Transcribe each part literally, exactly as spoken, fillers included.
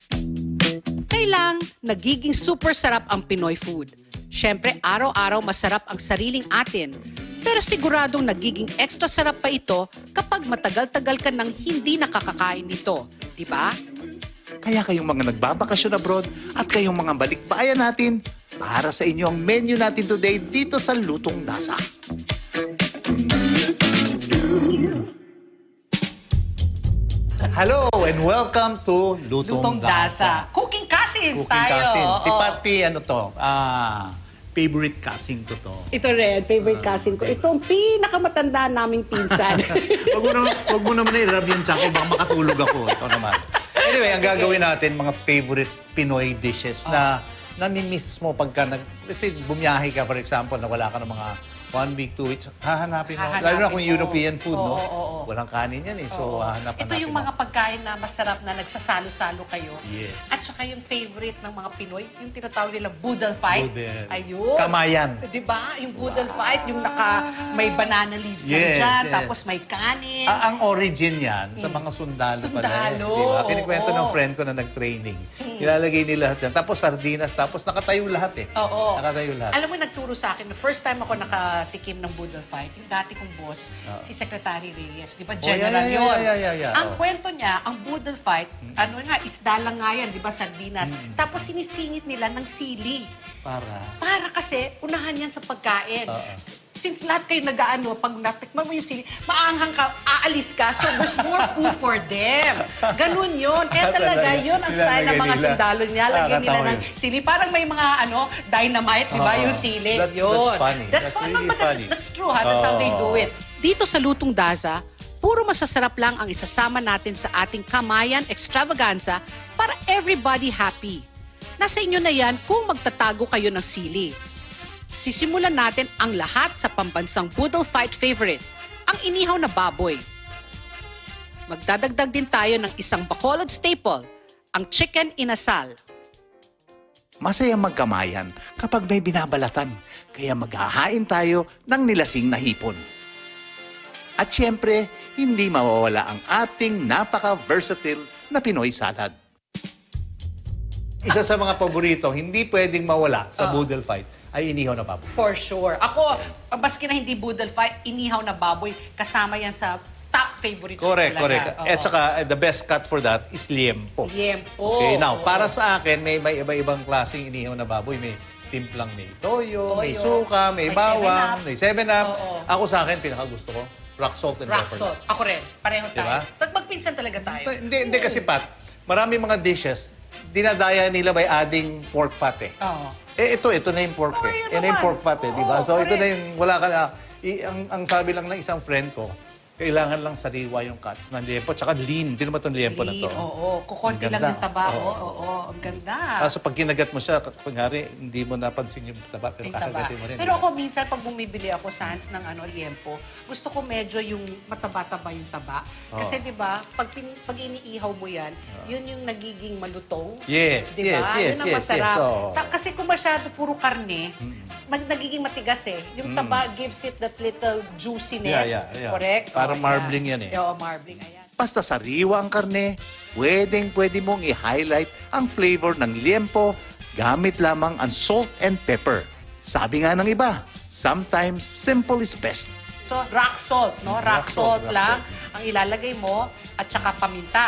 Kailang nagiging super sarap ang Pinoy food. Siyempre, araw-araw masarap ang sariling atin. Pero siguradong nagiging extra sarap pa ito kapag matagal-tagal ka nang hindi nakakakain nito. Diba? Kaya kayong mga nagbabakasyon abroad at kayong mga balikbayan natin, para sa inyo ang menu natin today dito sa Lutong Dasa. Hello and welcome to Lutong, Lutong Dasa. Dasa. Cooking cousins Cooking tayo. Cousins. Si Oo. Pat P, ano to? Ah, favorite cousin ko to. Ito rin, favorite Ah, cousin ko. Ito ang pinakamatanda naming pinsan. Wag mo naman, wag mo naman i-rub yung tsaka, baka makatulog ako. Ito naman. Anyway, ang gagawin natin, mga favorite Pinoy dishes na nami-miss mo pagka nag... Let's say, bumiyahe ka, for example, na wala ka ng mga one week, two weeks, hahanapin mo. Hahanapin Lalo na kung mo. European food, Oo, no? oo, oo. Walang kanin yan eh. So, Oo. hahanap-hanapin Ito yung mo. mga pagkain na masarap na nagsasalo-salo kayo. Yes. At saka yung favorite ng mga Pinoy, yung tinatawag nilang boodle fight. Boodle. Ayun. Kamayan. Di ba? Yung boodle fight, yung naka, may banana leaves na Yes, dyan, yes. tapos may kanin. Ah, ang origin yan sa mga sundalo, pala. Sundalo, eh, diba? Kinikwento oo. ng friend ko na nag-training. Ilalagay nila lahat yan. Tapos sardinas, tapos nakatayo lahat eh. Oo. Nakatayo lahat. Alam mo, nagturo sa akin, the first time ako nakatikim ng boodle fight, yung dati kong boss, si Secretary Reyes. Di ba, Oh, general yeah, yeah, yun? yeah, yeah, yeah. Ang Oh. kwento niya, ang boodle fight, ano nga, isda lang nga yan, di ba, sardinas. Mm. Tapos sinisingit nila ng sili. Para. Para kasi, unahan yan sa pagkain. Oo. Since lahat kayo nag-ano, pag natikman mo yung sili, maanghang ka, aalis ka, so there's more food for them. Ganun yun. Kaya talaga, yun ang style ng mga Nilalagay nila. sundalo niya. Lagyan nila Nakakatawa ng yun. sili. Parang may mga ano, dynamite, di ba, Oo. yung sili. That's- yun. that's funny. That's, That's fun, really but that's, funny. that's true, ha? That's how they do Oo. it. Dito sa Lutong Dasa, puro masasarap lang ang isasama natin sa ating Kamayan Extravaganza para everybody happy. Nasa inyo na yan kung magtatago kayo ng sili. Sisimulan natin ang lahat sa pambansang boodle fight favorite, ang inihaw na baboy. Magdadagdag din tayo ng isang Bacolod staple, ang chicken inasal. Masayang magkamayan kapag may binabalatan. Kaya maghahain tayo ng nilasing na hipon. At siyempre, hindi mawawala ang ating napaka-versatile na Pinoy salad. Isa sa mga paborito, hindi pwedeng mawala sa Oh. boodle fight, ay inihaw na baboy. For sure. Ako, maski na hindi boodle fight, inihaw na baboy, kasama yan sa top favorites ko Correct, talaga. correct. Oo. At saka, eh, the best cut for that is liempo. Liempo. Okay, now, Oo. para sa akin, may, may iba-ibang klaseng inihaw na baboy. May timplang may toyo, may Toyo, suka, may, may bawang, seven up. may seven up. Oo. Ako sa akin, pinakagusto ko, rock salt and Rock pepper. salt. Ako rin. Pareho Diba? tayo. Tag magpinsan talaga tayo. Hindi, hindi kasi, Pat, marami mga dishes, dinadaya nila by adding pork fat eh. Oo. Eh, ito, ito na yung pork Oo, eh. yun Yan na yung naman. pork fat eh, di ba? Oo, So, ito correct. na yung, wala ka na, i- ang, ang sabi lang ng isang friend ko, kailangan lang sariwa yung cuts ng liempo, tsaka lean. Hindi naman itong liempo na to. Lean, Oo, kukonti Ang lang ganda. yung taba. Oo, Oo. oo, ang ganda. Kaso pag kinagat mo siya, kunyari, hindi mo napansin yung taba, pero Yung taba. kakagatin mo rin. Pero di ba? ako minsan, pag bumibili ako sans ng ano, liempo, gusto ko medyo yung mataba-taba yung taba. Kasi di ba, pag, pin- pag iniihaw mo yan, yun yung nagiging malutong. Yes, Di ba? yes, yes, Yun ang yes, masarap. yes. Oo. Ta- kasi kung masyado puro karne, mag nagiging matigas eh. Yung taba gives it that little juiciness. Mm. Yeah, yeah, yeah. Correct? Parang Oo, marbling yan eh. Oo, marbling. Ayan. Basta sariwa ang karne, pwedeng pwede mong i-highlight ang flavor ng liempo gamit lamang ang salt and pepper. Sabi nga ng iba, sometimes simple is best. So, rock salt, no? Rock Rock, salt, salt, rock lang ang ilalagay mo at saka paminta.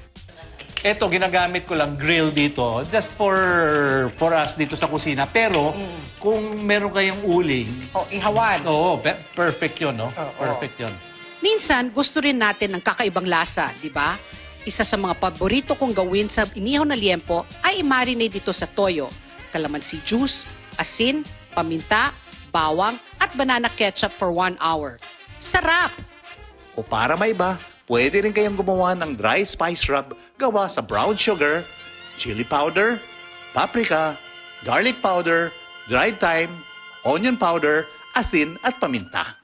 Ito, ginagamit ko lang grill dito just for for us dito sa kusina. Pero, kung meron kayong uling, O, ihawan. oo, pe- perfect yun, no? Oo. Perfect yun. Minsan, gusto rin natin ng kakaibang lasa, di ba? Isa sa mga paborito kong gawin sa inihaw na liempo ay i-marinate dito sa toyo, calamansi juice, asin, paminta, bawang, at banana ketchup for one hour. Sarap! O para may iba, pwede rin kayong gumawa ng dry spice rub gawa sa brown sugar, chili powder, paprika, garlic powder, dried thyme, onion powder, asin at paminta.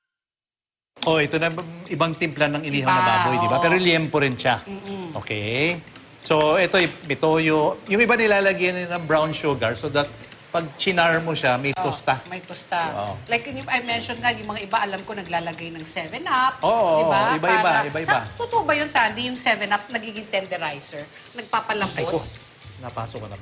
Oh, ito na ibang timpla ng inihaw na Iba, baboy, di ba? oo. Pero liempo rin siya. Okay. So, ito may toyo. Yung iba nilalagyan nila ng brown sugar so that pag chinar mo siya, may Oh, tosta. may tosta. Oo. Like yung I mentioned nga, yung mga iba, alam ko, naglalagay ng seven up. Oo, diba? iba-iba, Para- iba-iba. Sa, totoo ba yun, Sandy? Yung seven up, nagiging tenderizer? Nagpapalambot? Ay ko, napasok ka na ba?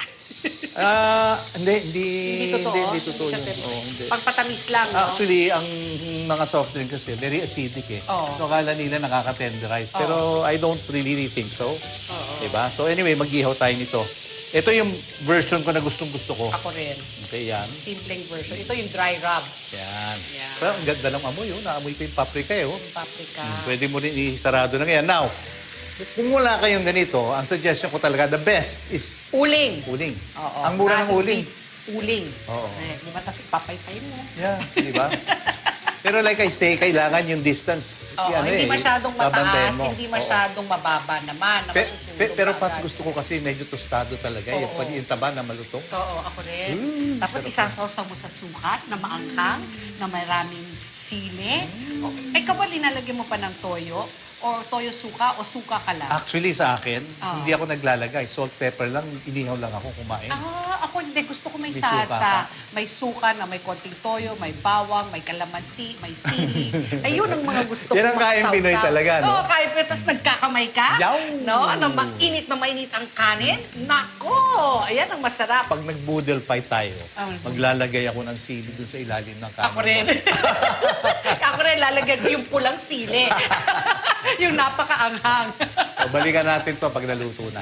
Ah, hindi, hindi, Hindi totoo? Hindi, hindi totoo siya yun. tender- Oo, hindi. Pagpatamis lang, no? Actually, ang mga soft drink kasi, very acidic eh. Oo. So, akala nila nakaka-tenderize. Pero I don't really think so. Oo. Diba? So, anyway, mag-ihaw tayo nito. Ito yung version ko na gustong-gusto ko. Ako rin. Okay, yan. Simpleng version. Ito yung dry rub. Yan. Yan. Pero ang ganda ng amoy, oh. Naamoy ko yung paprika, eh. Oh. Yung paprika. Pwede mo rin isarado na ngayon. Now, kung wala kayong ganito, ang suggestion ko talaga, the best is Uling. uling. Oo. Ang mura ng Nothing uling. beats Uling. Oo. Eh, di ba? Tapos ipapaypay mo. Yeah, di ba? Pero like I say, kailangan yung distance. Oo, ano hindi eh, masyadong babantayan mataas, mo. hindi Oo. masyadong mababa naman. Na Pe, masusunog pe- pero agad. pat gusto ko kasi medyo tostado talaga. Oo. Yung, pag yung taba na malutong. Oo, ako rin. Mm, Tapos sarap isasawsaw mo sa sukat na maanghang, na maraming sili. Mm. O, ay, kawal, linalagyan mo pa ng toyo? O toyo suka o suka ka lang? Actually, sa akin, Oo. hindi ako naglalagay. Salt, pepper lang, inihaw lang ako kumain. Ah, ako hindi. Gusto ko may, May suka sasa. ka. May suka na may konting toyo, may bawang, may kalamansi, may sili. Ayun ang mga gusto ko. Yan ang kain magsawsaw. Pinoy talaga, no? Oo, kain Pinoy. Tapos nagkakamay ka. Yaw! No? Na mainit na mainit ang kanin. Nako! Ayan ang masarap. Pag nag-boodle fight tayo, Ah, maglalagay ako ng sili dun sa ilalim ng kanin. Ako rin. Ako rin, lalagyan ko yung pulang sili. Yung napakaanghang. So, balikan natin to pag naluto na.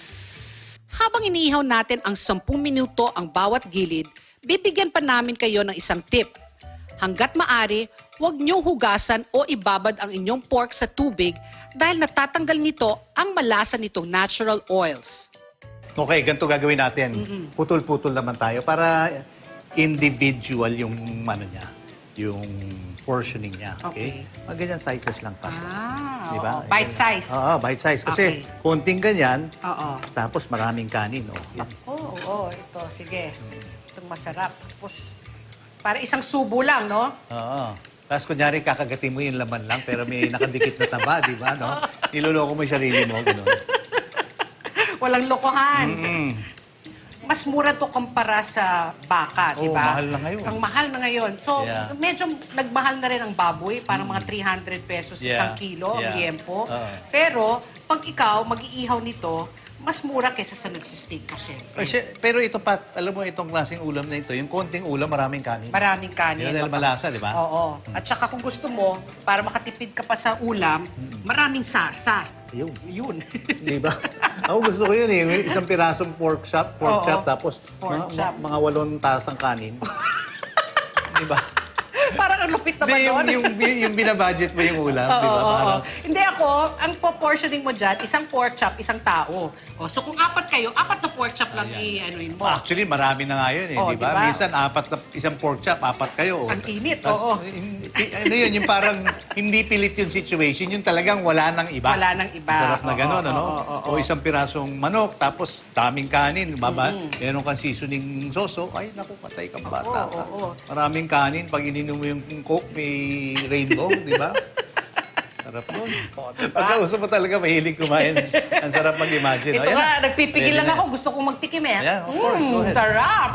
Habang iniihaw natin ang sampung minuto ang bawat gilid, bibigyan pa namin kayo ng isang tip. Hanggat maari, huwag niyong hugasan o ibabad ang inyong pork sa tubig dahil natatanggal nito ang malasa nitong natural oils. Okay, ganito gagawin natin. Putol-putol naman tayo para individual yung ano niya, yung portioning niya. Okay? Okay. Mga ganyan sizes lang pa. Ah, Di ba? oo. Bite size. Oo, bite size. Kasi Okay. konting ganyan, Oo. tapos maraming kanin. Oh. Yan. Oo, oo, ito, sige. Itong masarap. Tapos, para isang subo lang, no? Oo. Tapos kunyari kakagatin mo yung laman lang pero may nakadikit na taba, di ba? No? Niloloko mo yung sarili mo. Ganun. Walang lokohan. Mm. Mas mura to kumpara sa baka, di Oo, ba? mahal na ngayon. Ang mahal na ngayon. So, Yeah. medyo nagmahal na rin ang baboy, parang mga three hundred pesos Yeah. isang kilo, ang Yeah. liempo. Oo. Pero, pag ikaw mag-iihaw nito, mas mura kaysa sa nagsisteak ka, syempre. Kasi, pero ito pa, alam mo itong klaseng ulam na ito, yung konting ulam, maraming kanin. Maraming kanin. Yan dahil malasa, di ba? Oo. At saka kung gusto mo, para makatipid ka pa sa ulam, maraming sarsa. Yun. Yun. Di ba? Ako gusto ko yun eh. Isang pirasong pork chop, pork Oo. chop, tapos Pork mga, chop. mga walong tasang kanin. Di ba? Parang ang lupit naman Hindi, yung, doon. yung, yung binabudget mo yung ulam, Oo, di ba? oo, Parang, oo. Hindi ako, ang po-portioning mo dyan, isang pork chop, isang tao. O, so kung apat kayo, apat na pork chop lang i-anuin mo. actually, marami na nga yun eh, Oo, di ba? di ba? Minsan, apat na, isang pork chop, apat kayo. Ang init, Tas, oo. in- i- ano yun, yung parang hindi pilit yung situation, yung talagang wala nang iba. Wala nang iba. Sarap na Oo, gano'n, oo, ano? oo, oo. O isang pirasong manok, tapos daming kanin, baba, meron kang seasoning soso, ay naku, patay kang bata Oo, ka. oo. Maraming kanin, pag ininom mo yung coke, may rainbow, di ba? Sarap nun. Pagkausap mo talaga, mahilig kumain. Ang sarap mag-imagine. Ito Ayan nga, na. nagpipigil Ready lang na. ako. Gusto kong magtikim eh. Yeah, of course. Go Mm, ahead. sarap!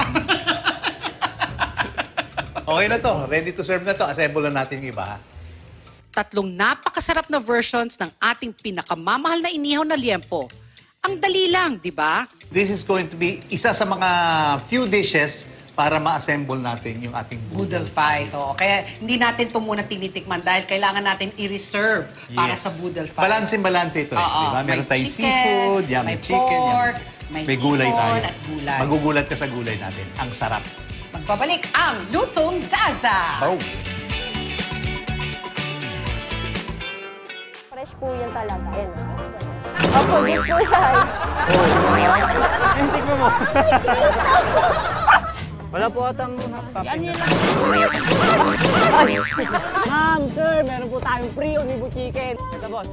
Okay na to. Ready to serve na to. Assemble na natin yung iba. ha? Tatlong napakasarap na versions ng ating pinakamamahal na inihaw na liempo. Ang dali lang, di ba? This is going to be isa sa mga few dishes para ma-assemble natin yung ating Boodle boodle. fight. Oo. Kaya hindi natin ito muna tinitikman dahil kailangan natin i-reserve para Yes. sa boodle fight. Balanse-balanse ito. Eh, Oo. di ba? Meron May tayong chicken, seafood, yan, may may chicken, yan. pork, may gulay hipon tayo. at gulay. Magugulat ka sa gulay natin. Ang sarap. Magbabalik ang Lutong Daza! Oh. Fresh po yan talaga. Yan. Opo, yes po yan. Tingnan mo. Wala po atang Ano yun? Ma'am, sir, meron po tayong free Onibu chicken. Ito, boss.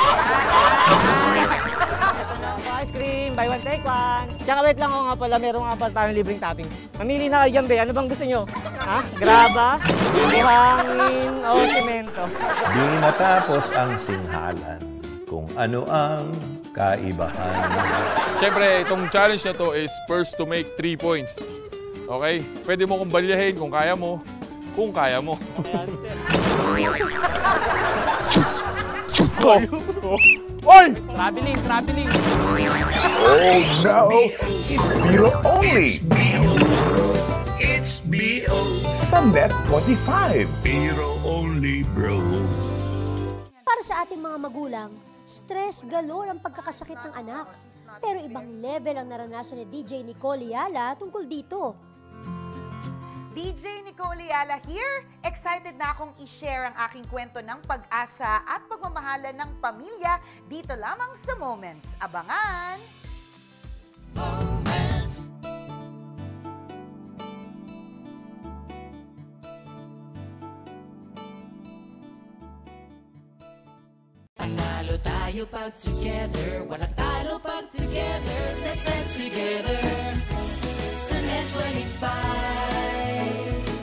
Ito na po, ice cream. Buy one, take one. Tsaka wait lang ako nga pala, meron nga pala tayong libreng toppings. Mamili na kayo dyan, be. Ano bang gusto nyo? Ha? Graba? Buhangin? O semento? Di natapos ang singhalan kung ano ang kaibahan. Siyempre, itong challenge na to is first to make three points. Okay? Pwede mo kong balyahin kung kaya mo. Kung kaya mo. Oy! Oy! Traveling, traveling. Oh no! It's Biro only! It's B O. Sa Net twenty-five. Biro only, bro. Para sa ating mga magulang, stress galore ang pagkakasakit ng anak. Pero ibang level ang naranasan ni D J Nicole Yala tungkol dito. D J Nicole Yala here. Excited na akong i-share ang aking kwento ng pag-asa at pagmamahalan ng pamilya dito lamang sa Moments. Abangan! Moments. Panalo tayo pag together, walang talo pag together, let's stand together sa Net twenty-five.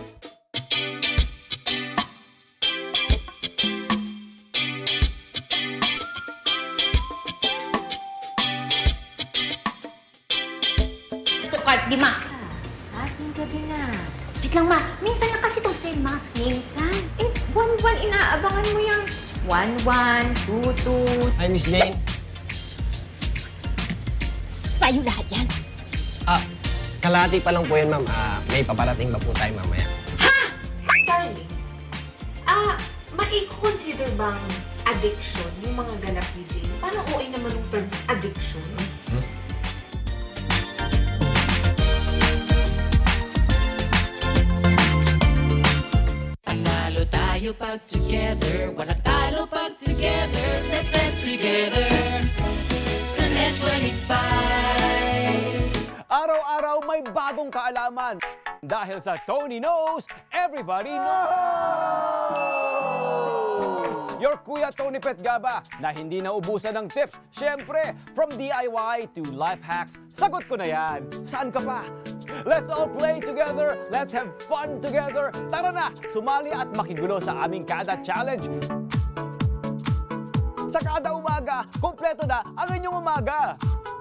Ito card, di ma. Ah, yung gabi na. Wait lang ma, minsan lang kasi itong send ma. Minsan? Eh, buwan-buwan inaabangan mo yung one one, two two. Hi, Miss Jane. Sa'yo lahat yan. Ah, kalahati pa lang po yan, ma'am. Ah, may paparating ba po tayo mamaya? Darling, ah, mai-consider bang addiction yung mga ganap ni Jane? Parang O A naman yung term addiction. Hmm? Panalo tayo pag together, walang talo pag together, let's stand together sa Net twenty-five. Araw-araw may bagong kaalaman. Dahil sa Tony Knows, everybody knows! Your Kuya Tony Petgaba na hindi naubusan ng tips. Siyempre, from D I Y to life hacks, sagot ko na yan. Saan ka pa? Let's all play together. Let's have fun together. Tara na, sumali at makigulo sa aming Kada Challenge. Sa kada umaga, kompleto na ang inyong umaga.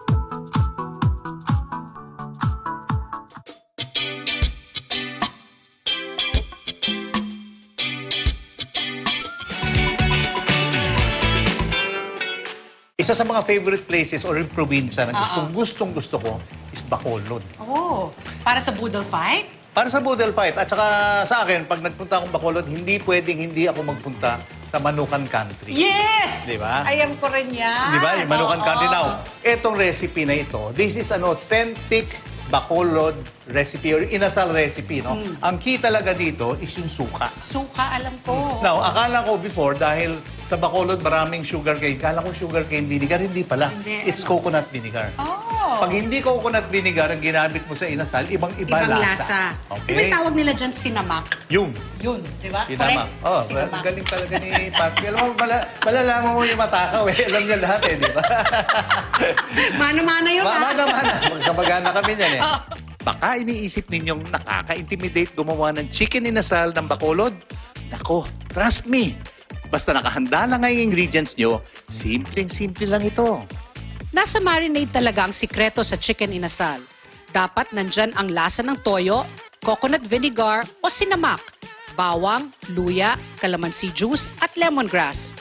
Isa sa mga favorite places or yung probinsya na gustong, gustong gusto ko is Bacolod. Oh, para sa Boodle Fight? Para sa Boodle Fight. At saka sa akin, pag nagpunta akong Bacolod, hindi pwedeng hindi ako magpunta sa Manukan Country. Yes! Di ba? Ayan ko rin yan. Di ba? Yung Manukan Oo. Country. Now, etong recipe na ito, this is an authentic Bacolod recipe or inasal recipe, no? Mm. Ang key talaga dito is yung suka. Suka, alam ko. Now, akala ko before, dahil sa Bacolod maraming sugar cane, kala ko sugar cane vinegar, hindi pala. Hindi, It's ano? coconut vinegar. Oh. Pag hindi coconut vinegar ang ginamit mo sa inasal, ibang-iba Ibang lasa. lasa. Okay? Di ba yung tawag nila dyan sinamak? Yung. Yun, di ba? Sinamak. Oh, Sinamak. galing talaga ni Patsy. Alam mo, mala, malalaman mo yung matakaw eh. Alam niya lahat eh, di ba? Mana-mana yun, Ma- ha? Mana-mana. Magkamagana kami niyan eh. Baka iniisip ninyong nakaka-intimidate gumawa ng chicken inasal ng Bacolod? Nako, trust me. Basta nakahanda na nga yung ingredients nyo, simpleng-simple lang ito. Nasa marinade talaga ang sikreto sa chicken inasal. Dapat nandyan ang lasa ng toyo, coconut vinegar o sinamak, bawang, luya, calamansi juice at lemongrass.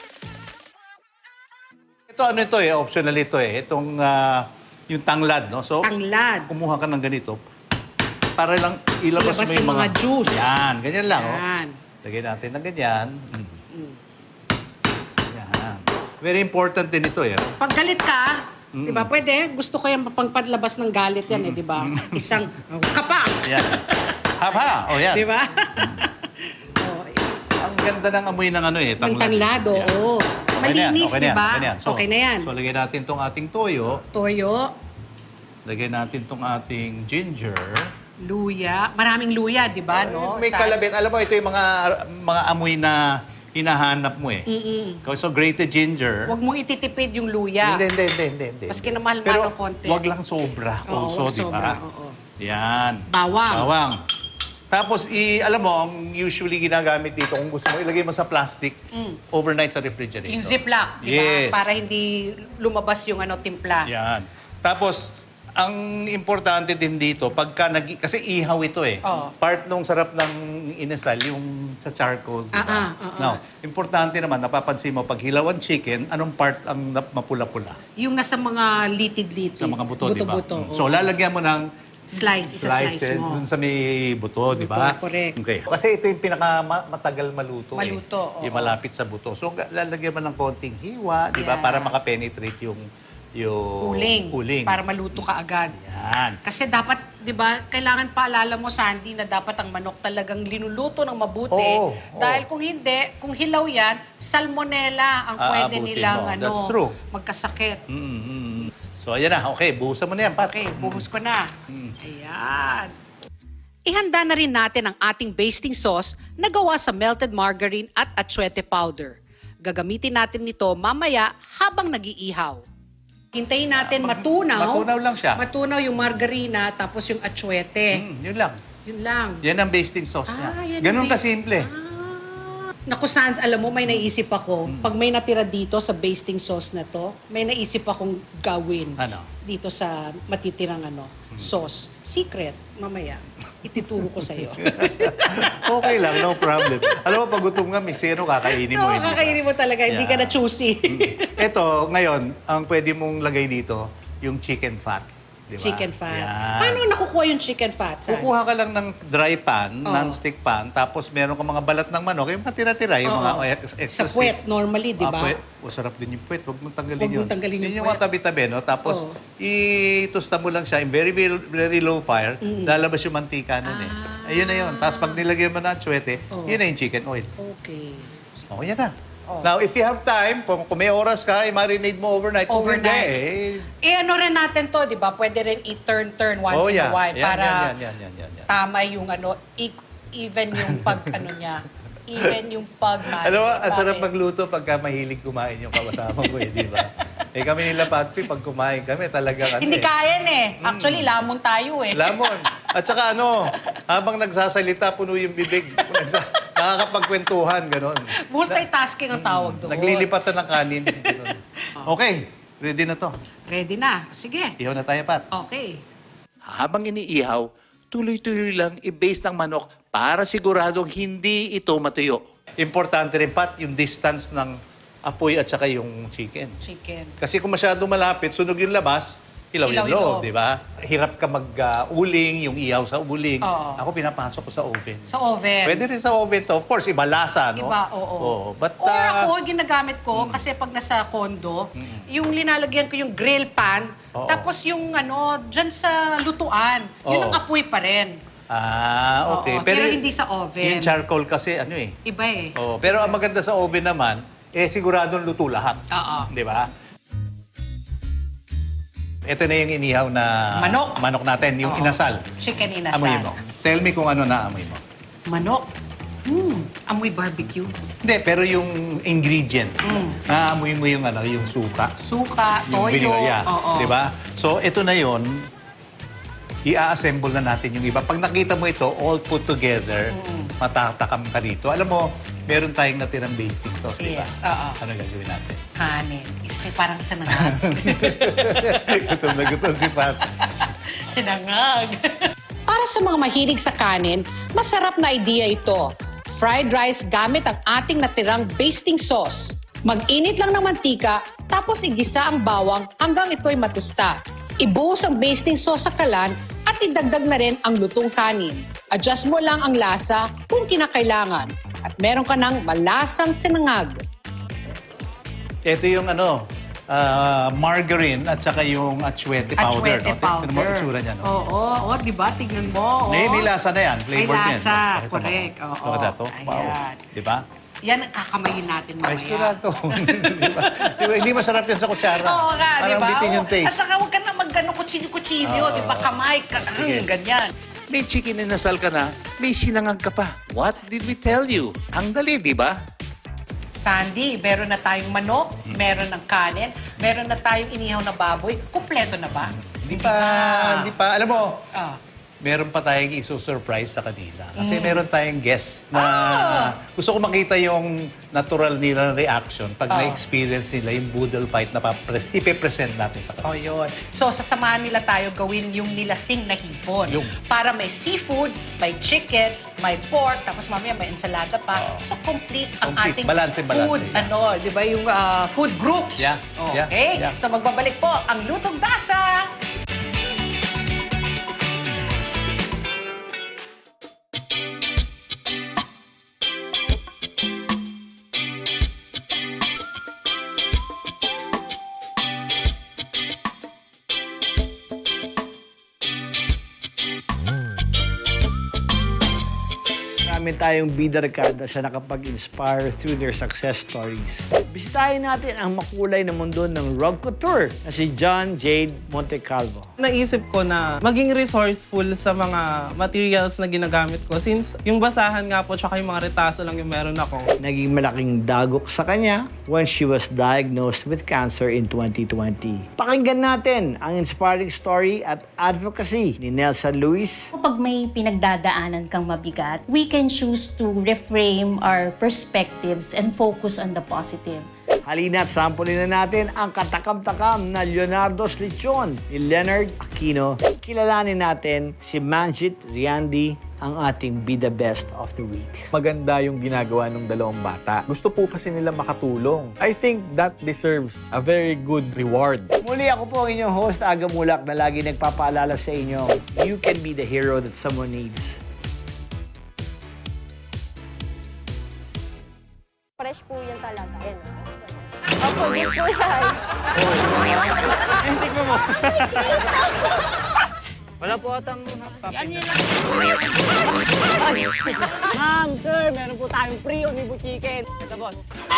Ito ano ito eh, optional ito eh. Itong ah, yung tanglad, no? So, Tanglad. kumuha ka ng ganito para lang ilabas, Ilabas mo yung yung mga... mga juice. Yan, ganyan lang. Yan. Oh. Lagyan natin ng ganyan. Mm. Yan. Very important din ito eh. Pag galit ka, Mm. di ba, pwede, gusto ko yung pangpadlabas ng galit yan eh, di ba? Isang kapa. Yan. Hapa. O yan. Di ba? Ang ganda ng amoy ng ano eh. Ng tanglad, oo. Okay na yan, Malinis, okay na di yan, ba? okay na yan. So, Okay na yan. So, lagyan natin tong ating toyo. Toyo, Lagyan natin tong ating ginger. luya. Maraming luya, di ba, no? May Sa- kalabit. Alam mo, ito yung mga mga amoy na hinahanap mo eh. Mm-mm. So, grated ginger. Huwag mong ititipid yung luya. Hindi, hindi, hindi, hindi, hindi. Maski na mahal-mahal Pero ng konti. wag lang sobra. Oo, also, wag di sobra, ba? oo. Yan. Bawang. Bawang. Tapos, i, alam mo, ang usually ginagamit dito, kung gusto mo, ilagay mo sa plastic, Mm. overnight sa refrigerator. Yung ziplock, di ba? Yes. Para hindi lumabas yung ano, timpla. Yan. Tapos, Ang importante din dito, pagka nag... Kasi ihaw ito eh. Oo. Part nung sarap ng inasal, yung sa charcoal. Diba? Ah, ah, ah, ah. Now, importante naman, napapansin mo, pag hilawan chicken, anong part ang nap- mapula-pula? Yung nasa mga litid-litid. Sa mga buto, di ba? Buto-buto. Mm. So, lalagyan mo ng Slice, isa-slice slices mo. dun sa may buto, di ba? Buto, correct. Okay. Kasi ito yung pinaka-matagal maluto. Maluto, eh. oo. Yung malapit sa buto. So, ga- lalagyan mo ng konting hiwa, di ba? Yeah. Para makapenetrate yung yung Uling. uling. Para maluto ka agad. Yan. Kasi dapat, di ba, kailangan paalala mo, Sandy, na dapat ang manok talagang linuluto ng mabuti. Oo, oo. Dahil kung hindi, kung hilaw yan, salmonella ang Ah, pwede abutin nilang mo. ano, That's true. magkasakit. Mm, mm. So, ayan na. Okay, buhusan mo na yan, Pat. Okay, buhos ko na. Mm. Ayan. Ihanda na rin natin ang ating basting sauce na gawa sa melted margarine at atsuete powder. Gagamitin natin nito mamaya habang nag-iihaw. Hintayin natin matunaw. Matunaw lang siya. Matunaw yung margarina tapos yung atsuete. Mm, yun lang. Yun lang. Yan ang basting sauce Ah, niya. yan Ganun ang bas- kasimple. Naku, Sans, alam mo, may naisip ako. Pag may natira dito sa basting sauce na to, may naisip akong gawin. Ano? Dito sa matitirang ano, sauce. Secret, mamaya. Ituturo ko sa'yo. Okay lang, no problem. Alam mo, pag gutom nga, miksero, kakainin mo. Oo, hindi ba? kakainin mo talaga. Hindi ka Yeah. na choosy. Ito, ngayon, ang pwede mong lagay dito, yung chicken fat. Di ba? Chicken fat. Yan. Paano nakukuha yung chicken fat, Sans? Kukuha ka lang ng dry pan, Oo. non-stick pan, tapos meron ka mga balat ng manok, yung matira-tira, yung Oo. mga ex- Sa excess. puwet, normally, di Ah, ba? puwet. O, sarap din yung puwet. Huwag mong tanggalin Huwag yun. mong tanggalin yung Yun yung puwet. mga tabi-tabi, no? Tapos, Oo. itusta mo lang siya in very, very, very low fire. Mm. Lalabas yung mantika nun eh. Ayun na yun. Tapos pag nilagyan mo na ang tsuete, Oo. yun na yung chicken oil. Okay. O, yan na. Oh. Now, if you have time, kung, kung may oras ka, i-marinate mo overnight. Kung Overnight. hindi, eh, Eh, ano rin natin to, di ba? Pwede rin i-turn-turn once oh, in a yan. while Yan, para yan, yan, yan, yan, yan. tama yung ano, e- even yung pag, ano niya, even yung pag Alam mo, ang sarap magluto pagka mahilig kumain yung kasama ko eh, di ba? Eh kami nila Patpi, pag kumain kami, talagang ano Hindi eh. kaya eh. Actually, lamon tayo eh. Lamon. At saka ano, habang nagsasalita, puno yung bibig. Nagsa- nakakapagkwentuhan, gano'n. Multitasking ang tawag doon. Naglilipatan ng kanin. Gano'n. Okay, ready na to. Ready na. Sige. Ihaw na tayo, Pat. Okay. Habang iniihaw, tuloy-tuloy lang i-base ng manok para siguradong hindi ito matuyo. Importante rin, Pat, yung distance ng apoy at saka yung chicken. Chicken. Kasi kung masyado malapit, sunog yung labas, ilaw, Ilaw yung yung loob, loob. di ba? Hirap ka mag-uling, yung ihaw sa uling. Oo. Ako pinapasok ko sa oven. Sa oven. Pwede rin sa oven to. Of course, iba lasa, no? Iba, oo. Oo. But, Or ah, ako, ginagamit ko, kasi pag nasa condo, yung linalagyan ko yung grill pan, Oo. tapos yung ano, dyan sa lutuan, yun Oo. ang apoy pa rin. ah, okay. Oo, pero hindi sa oven. Yung charcoal kasi, ano eh. Iba eh. Oo. Pero ang maganda sa oven naman, eh siguradong luto lahat. Oo. Di ba? Ito na yung inihaw na Manok. manok natin, yung Oo. inasal. Chicken inasal. Amoy mo. Tell me kung ano na amoy mo. Manok. Hmm, amoy barbecue. Hindi, pero yung ingredient. Mm. Naamoy mo yung ano, yung suka. Suka, Yung toyo. vinegar, yeah. Oo. Di ba? So, ito na yon i-assemble na natin yung iba. Pag nakita mo ito, all put together, Mm. matatakam ka dito. Alam mo, meron tayong natirang basting sauce, di ba? Yes, oo. Ano gagawin natin? Kanin. Isa parang sinangag. gutom na gutom si Pat. Sinangag. Para sa mga mahilig sa kanin, masarap na idea ito. Fried rice gamit ang ating natirang basting sauce. Mag-init lang ng mantika, tapos igisa ang bawang hanggang ito'y matusta. Ibuhos ang basting sauce sa kalan at idagdag na rin ang lutong kanin. Adjust mo lang ang lasa kung kinakailangan. At meron ka ng malasang sinangag. Ito yung ano, ah, margarine at saka yung atsuete powder. Atsuete no? powder. Tignan mo ang itsura niya, no? Oo, oo, di ba? Tignan mo. May, oo. may lasa na yan. May Flavor niyan. lasa, Ito mo. correct. Oo. Ito ka to. Wow. Ayan. Di ba? Yan ang kakamayin natin mamaya. Restaurant to. di ba? Di ba? Hindi masarap yan sa kutsara. Oo nga, di Parang ba? bitin yung Oo. taste. At saka huwag ka na mag-ano, kutsilyo-kutsilyo, Oo. di ba? Kamay ka, Sige. mm, ganyan. May chicken inasal ka na, may sinangag ka pa. What did we tell you? Ang dali, di ba? Sandy, meron na tayong manok, meron ng kanin, meron na tayong inihaw na baboy. Kumpleto na ba? Hindi pa, hindi pa. Alam mo, Ah. meron pa tayong iso-surprise sa kanila. Kasi Mm. meron tayong guest na Ah! gusto ko makita yung natural nila reaction pag Ah. na-experience nila yung boodle fight na papres- ipipresent natin sa kanila. Oh, yun. So, sasamahan nila tayo gawin yung nilasing na hipon. Yung. Para may seafood, may chicken, may pork, tapos mamaya may ensalada pa. So, complete ang Complete. ating Balanse, balanse, food, yeah. ano, di ba, yung ah, food groups. Yeah, yeah, Okay? yeah. So, magbabalik po ang Lutong Dasa. Marami tayong bida rekada sa nakapag-inspire through their success stories. Bisitahin natin ang makulay na mundo ng Rug Couture na si John Jade Montecalvo. Naisip ko na maging resourceful sa mga materials na ginagamit ko since yung basahan nga po tsaka yung mga retaso lang yung meron ako. Naging malaking dagok sa kanya when she was diagnosed with cancer in twenty twenty. Pakinggan natin ang inspiring story at advocacy ni Nelson Luis. Kapag may pinagdadaanan kang mabigat, we can choose to reframe our perspectives and focus on the positive. Halina't sampulin na natin ang katakam-takam na Leonardo's Lechon ni Leonard Aquino. Kilalanin natin si Manjit Riandi, ang ating Be The Best of the Week. Maganda yung ginagawa ng dalawang bata. Gusto po kasi nila makatulong. I think that deserves a very good reward. Muli ako po ang inyong host, Aga Mulak, na lagi nagpapaalala sa inyo, you can be the hero that someone needs. Fresh po yan talaga. Yan. Opo, yes po yan. Eh, tignan mo. Wala po atang papin. Ma'am, sir, meron po tayong free Onibu chicken. Ito, boss.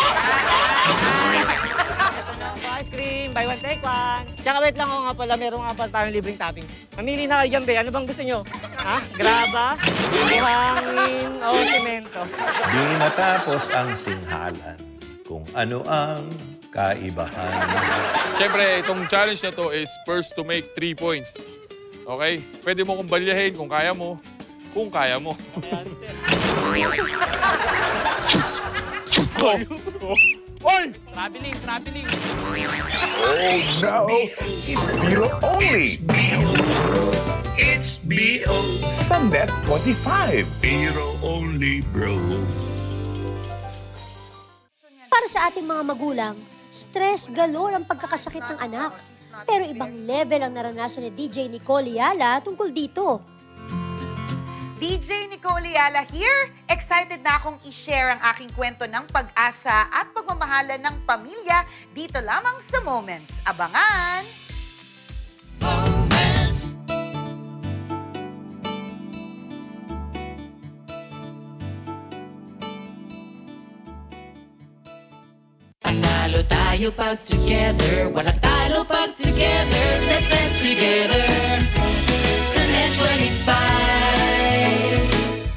Ito na po, ice cream. Buy one, take one. Tsaka wait lang ako nga pala, meron nga pala tayong libreng toppings. Mamili na kayo dyan, be. Ano bang gusto nyo? Ha? Graba? Buhangin? O semento? Di natapos ang singhalan kung ano ang kaibahan. Siyempre, itong challenge na to is first to make three points. Okay? Pwede mo kong balyahin kung kaya mo. Kung kaya mo. Oh. Oy! Traveling, traveling. Oh no! It's beer only! It's B O Sundet twenty-five. Beer only, bro. Para sa ating mga magulang, stress galore ang pagkakasakit ng anak. Pero ibang level ang naranasan ni D J Nicole Yala tungkol dito. D J Nicole Yala here. Excited na akong i-share ang aking kwento ng pag-asa at pagmamahala ng pamilya dito lamang sa Moments. Abangan! Moments. Panalo tayo pag together, walang talo pag together. Let's stand together. Sunday twenty-five.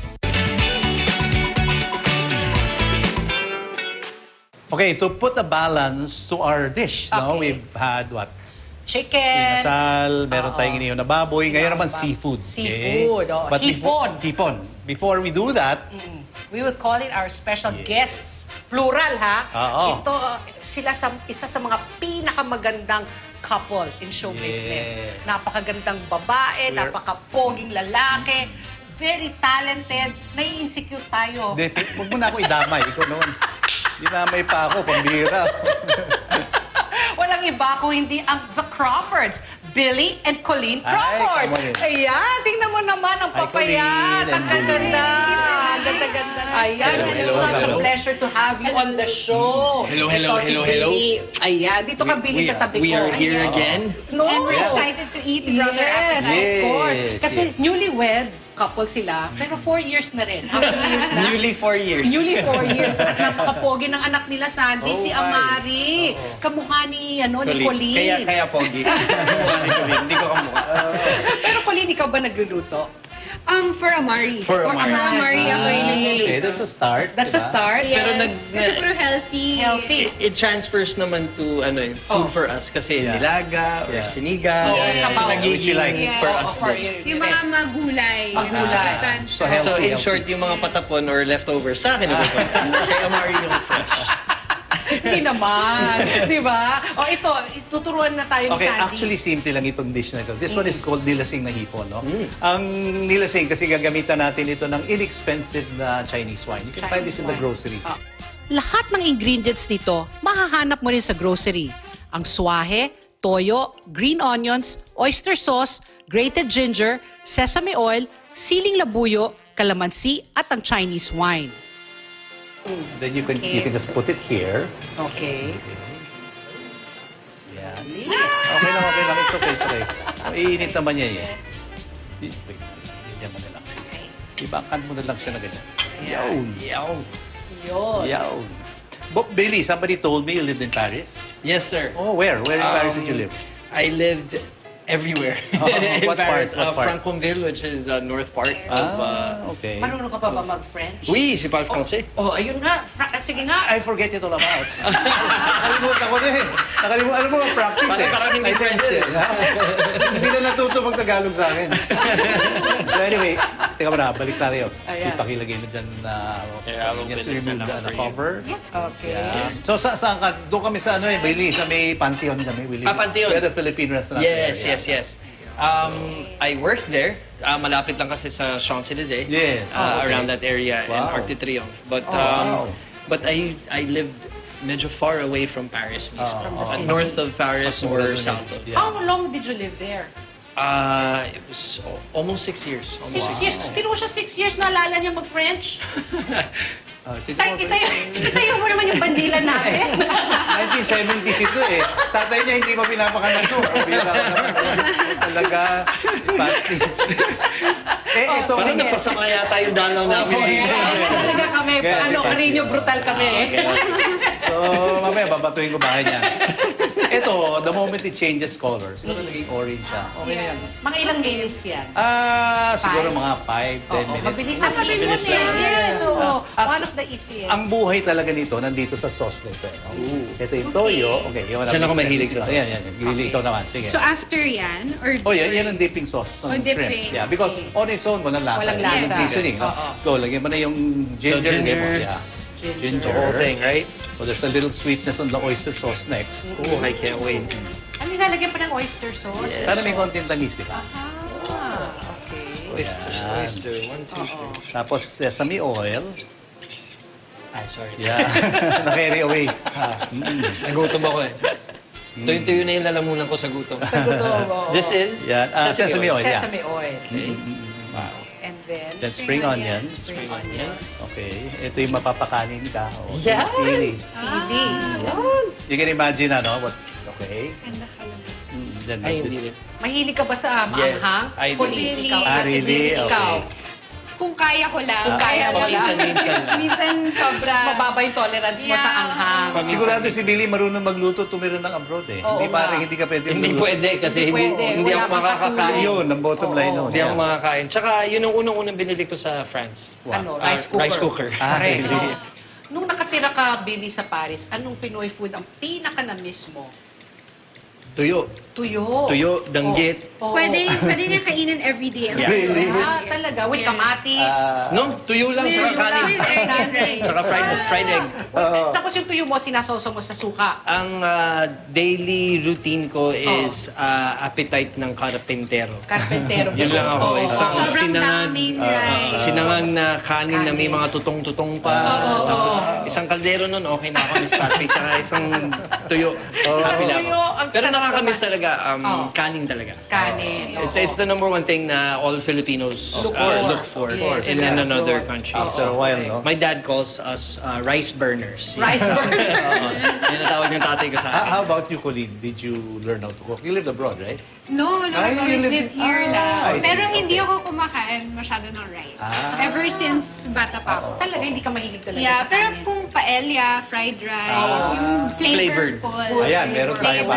Okay, to put a balance to our dish, no? We've had what? Chicken. Inasal, meron Oo. tayong inihaw na baboy, ngayon naman Bab- seafood. Seafood, oo. But before- Hipon. Hipon. Before we do that, Mm. We will call it our special guests. Plural, ha? Oo. Ito, uh, sila sa, isa sa mga pinakamagandang couple in show Yes. business. Napakagandang babae, We're- napakapoging lalaki, very talented, nai-insecure tayo. Hindi, huwag mo na ako idamay. Ikaw naman. Dinamay pa ako, pambira. Walang iba kung hindi ang The Crawfords, Billy and Colleen Crawford. come on in. Ayan, tingnan mo naman ang Hi, papayat. Colleen Ang and Billy. ganda. Ang ganda-ganda. Ayan, Hello, it's hello, such a hello. pleasure to have you on the show. Hello, hello, Ito si hello, hello. Billy. Ayan, dito ka, Billy, We- sa tabi we ko. are here Ayan. again. No. And we're excited to eat brother Yes, appetite. of course. Yes, Kasi yes. newlywed couple sila, pero four years na rin. How many years na? Newly four years. Newly four years. At napakapogi ng anak nila, Sandy, Oh, si my. Amari. Kamukha ni, ano, ni Colleen. Kaya, kaya pogi. Kamukha ni Colleen. Hindi ko kamukha. Pero Colleen, ikaw ba nagluluto? Um, for Amari. For Amari. For Amari ako yung nag- Okay, that's a start. That's a diba? start. Yes. Pero nag, Kasi puro healthy. Healthy. It, it transfers naman to ano eh, food Oh. for us kasi Yeah. nilaga or Yeah. siniga. Oh, so sabaw. nagiging Which you like. for Yeah. us Oh, for din. you. Yung mga magulay. Magulay. Sustansya. So, healthy, So in healthy. short, yung mga patapon or leftovers sa akin napupunta. Kay Amari yung fresh. Hindi naman. Di ba? O ito, tuturuan na tayo ni Okay, Sandy. actually simple lang itong dish na ito. This one is called nilasing na hipon, no? Ang nilasing kasi gagamitan natin ito ng inexpensive na Chinese wine. You can find this in the grocery. Lahat ng ingredients nito, mahahanap mo rin sa grocery. Ang swahe, toyo, green onions, oyster sauce, grated ginger, sesame oil, siling labuyo, kalamansi, at ang Chinese wine. Then you can you can just put it here. Okay. Yan. Okay lang, okay lang. It's okay, it's okay. Iinit naman yan eh. Wait, yan mo na lang. Ibakan mo na lang siya na ganyan. Yawn. Yawn. Yun. Yawn. But Billy, somebody told me you lived in Paris? Yes, sir. Oh, where? Where in Paris did you Um, live? I lived everywhere. Oh, in what Paris. part? What Uh, part? Franconville, which is uh, north part of... Ah, Uh, okay. Marunong ka pa ba mag-French? oui, je parle français. Oh, ayun nga. Fra- sige nga. I forget it all about. Nakalimutan ko na eh. Nakalimutan. Alam mo, practice eh. Parang hindi French eh. Hindi sila natuto mag-Tagalog sa akin. So anyway, teka muna, balik tayo. Ayan. Ipakilagay mo dyan na... Yeah, I'll yes, open it remove na the lang the for you. cover. Yes. Okay. Yeah. So sa saan ka? Doon kami sa ano eh, Billy, sa may Pantheon kami. We live- Ah, Pantheon. We had a Philippine restaurant Yes, there. yes, yes. Um, I worked there. Uh, malapit lang kasi sa Champs-Élysées. Yes. Uh, Oh, okay. Around that area in Wow. Arc de Triomphe. But Oh, um, wow. but I I lived medyo far away from Paris mismo. Oh, Uh, oh. north of Paris Mas or mura dun eh. south of. Yeah. How long did you live there? Uh, it was al- almost six years. Almost Six years. Kinuha siya six years, naalala niya mag-French. Ah, Tay, itayo, itayo mo naman yung bandila natin. nineteen seventies ito eh. Tatay niya hindi pa pinapakanan ko. Bira ka naman. Talaga, pati. Eh, ito Parang nga. napasama yata yung dalaw namin dito. Talaga kami, Kaya, ano, di ba? Carino brutal kami. So, mamaya, babatuhin ko bahay niya. Ito, the moment it changes color, siguro naging orange siya. Okay na yan. Mga ilang minutes yan? Ah, siguro Five? mga five, ten Oo, minutes. mabilis ang Mabilis mabilis lang. yan. Yes, oo. Ah, One of the easiest. Ang buhay talaga nito, nandito sa sauce nito. Eh, no? Ito yung toyo. Okay, yun. Diyan ako mahilig sa sauce. Ayan, yan. Gili, ikaw naman. Sige. So after yan, or Oh, yan, yan ang dipping sauce ng Oh, shrimp. dipping. Yeah, because on its own, walang lasa. Walang Walang lasa. seasoning. No? Oo. Go, lagyan mo na yung ginger. So, ginger. lagyan mo. Yeah. Ginger. The whole thing, right? So there's a little sweetness on the oyster sauce next. Oh, I can't wait. Ano nilalagyan pa ng oyster sauce? Para may konting tamis, di ba? Ah, okay. Oyster, Yan. oyster. One, two, three. Tapos sesame oil. Ay, sorry. Yeah. Na-carry away. Mm. Nagutom ako eh. Tuyo-tuyo na yung lalamunan ko sa gutom. Sa gutom, oo. This is Yan. Ah, sesame oil, yeah. Sesame oil. Okay. Wow. And then, Then spring onions. Spring onions. Okay. Ito yung mapapakanin ka. O, Yes! sili. sili. You can imagine, ano, what's, okay. and the calamansi. Mm, Then Ay, like hindi this. rin. Mahilig ka ba sa Yes, maanghang? I do. Fully, ikaw. Ah, Kasi really? Billy, ikaw. Okay. Kung kaya ko lang. Kung kaya mo lang. Minsan-minsan lang. Minsan sobra. Mababa yung tolerance mo Yeah. sa anghang. Paminsan- Sigurado si Billy marunong magluto, tumira ng abroad eh. Oo hindi nga. parang hindi ka pwede Hindi magluto. pwede kasi Hindi hindi, pwede. hindi Wala ako kang makakakain. Yun, ang bottom line nun. Hindi ako Yeah. makakain. Tsaka yun ang unang-unang binili ko sa France. Ano, Ah, rice cooker. rice cooker. Ah, Correct. really? Oo. Nung nakatira ka, Billy, sa Paris, anong Pinoy food ang pinaka-na-miss mo? Tuyo. Tuyo. Tuyo, danggit. Oo. Pwede, pwede niya kainin everyday. Yeah. Really? Ah, talaga. With Yes. kamatis. Ah, No, tuyo lang With, sa kanin. with egg and rice. Tsaka fried, fried egg. Oo. Tapos yung tuyo mo, sinasawsaw mo sa suka. Ang ah, daily routine ko is ah, appetite ng karpentero. Carpentero. Yun lang ako. Oo. Isang Sobrang sinangag, daming ah, rice. sinangag na kanin na may mga tutong-tutong pa. Oo. Tapos isang kaldero nun, okay na ako, Miss Patrick. Tsaka isang tuyo. Happy na ako. Tuyo, ang Pero sarap nakakamiss naman. talaga, um, Oo. kanin talaga. Kanin. It's, oo. it's the number one thing na all Filipinos Look uh, for. look for Yes, in, yeah. in another Look for. country. After a while, no? My dad calls us uh, rice burners. Rice burger. Oo. Yan ang tawag ng tatay ko sa How, akin. how about you, Colleen? Did you learn how to cook? You lived abroad, right? No, no, Ay, I've always you lived live- here Ah, lang. I see. Pero hindi Okay. ako kumakain masyado ng rice. Ah. Ever since bata pa ako. Talaga, hindi ka mahilig talaga Yeah, sa pero kanin. kung paella, fried rice, Ah. yung Flavored. flavorful. Ayan, meron tayo para sa Flavorful. kanya.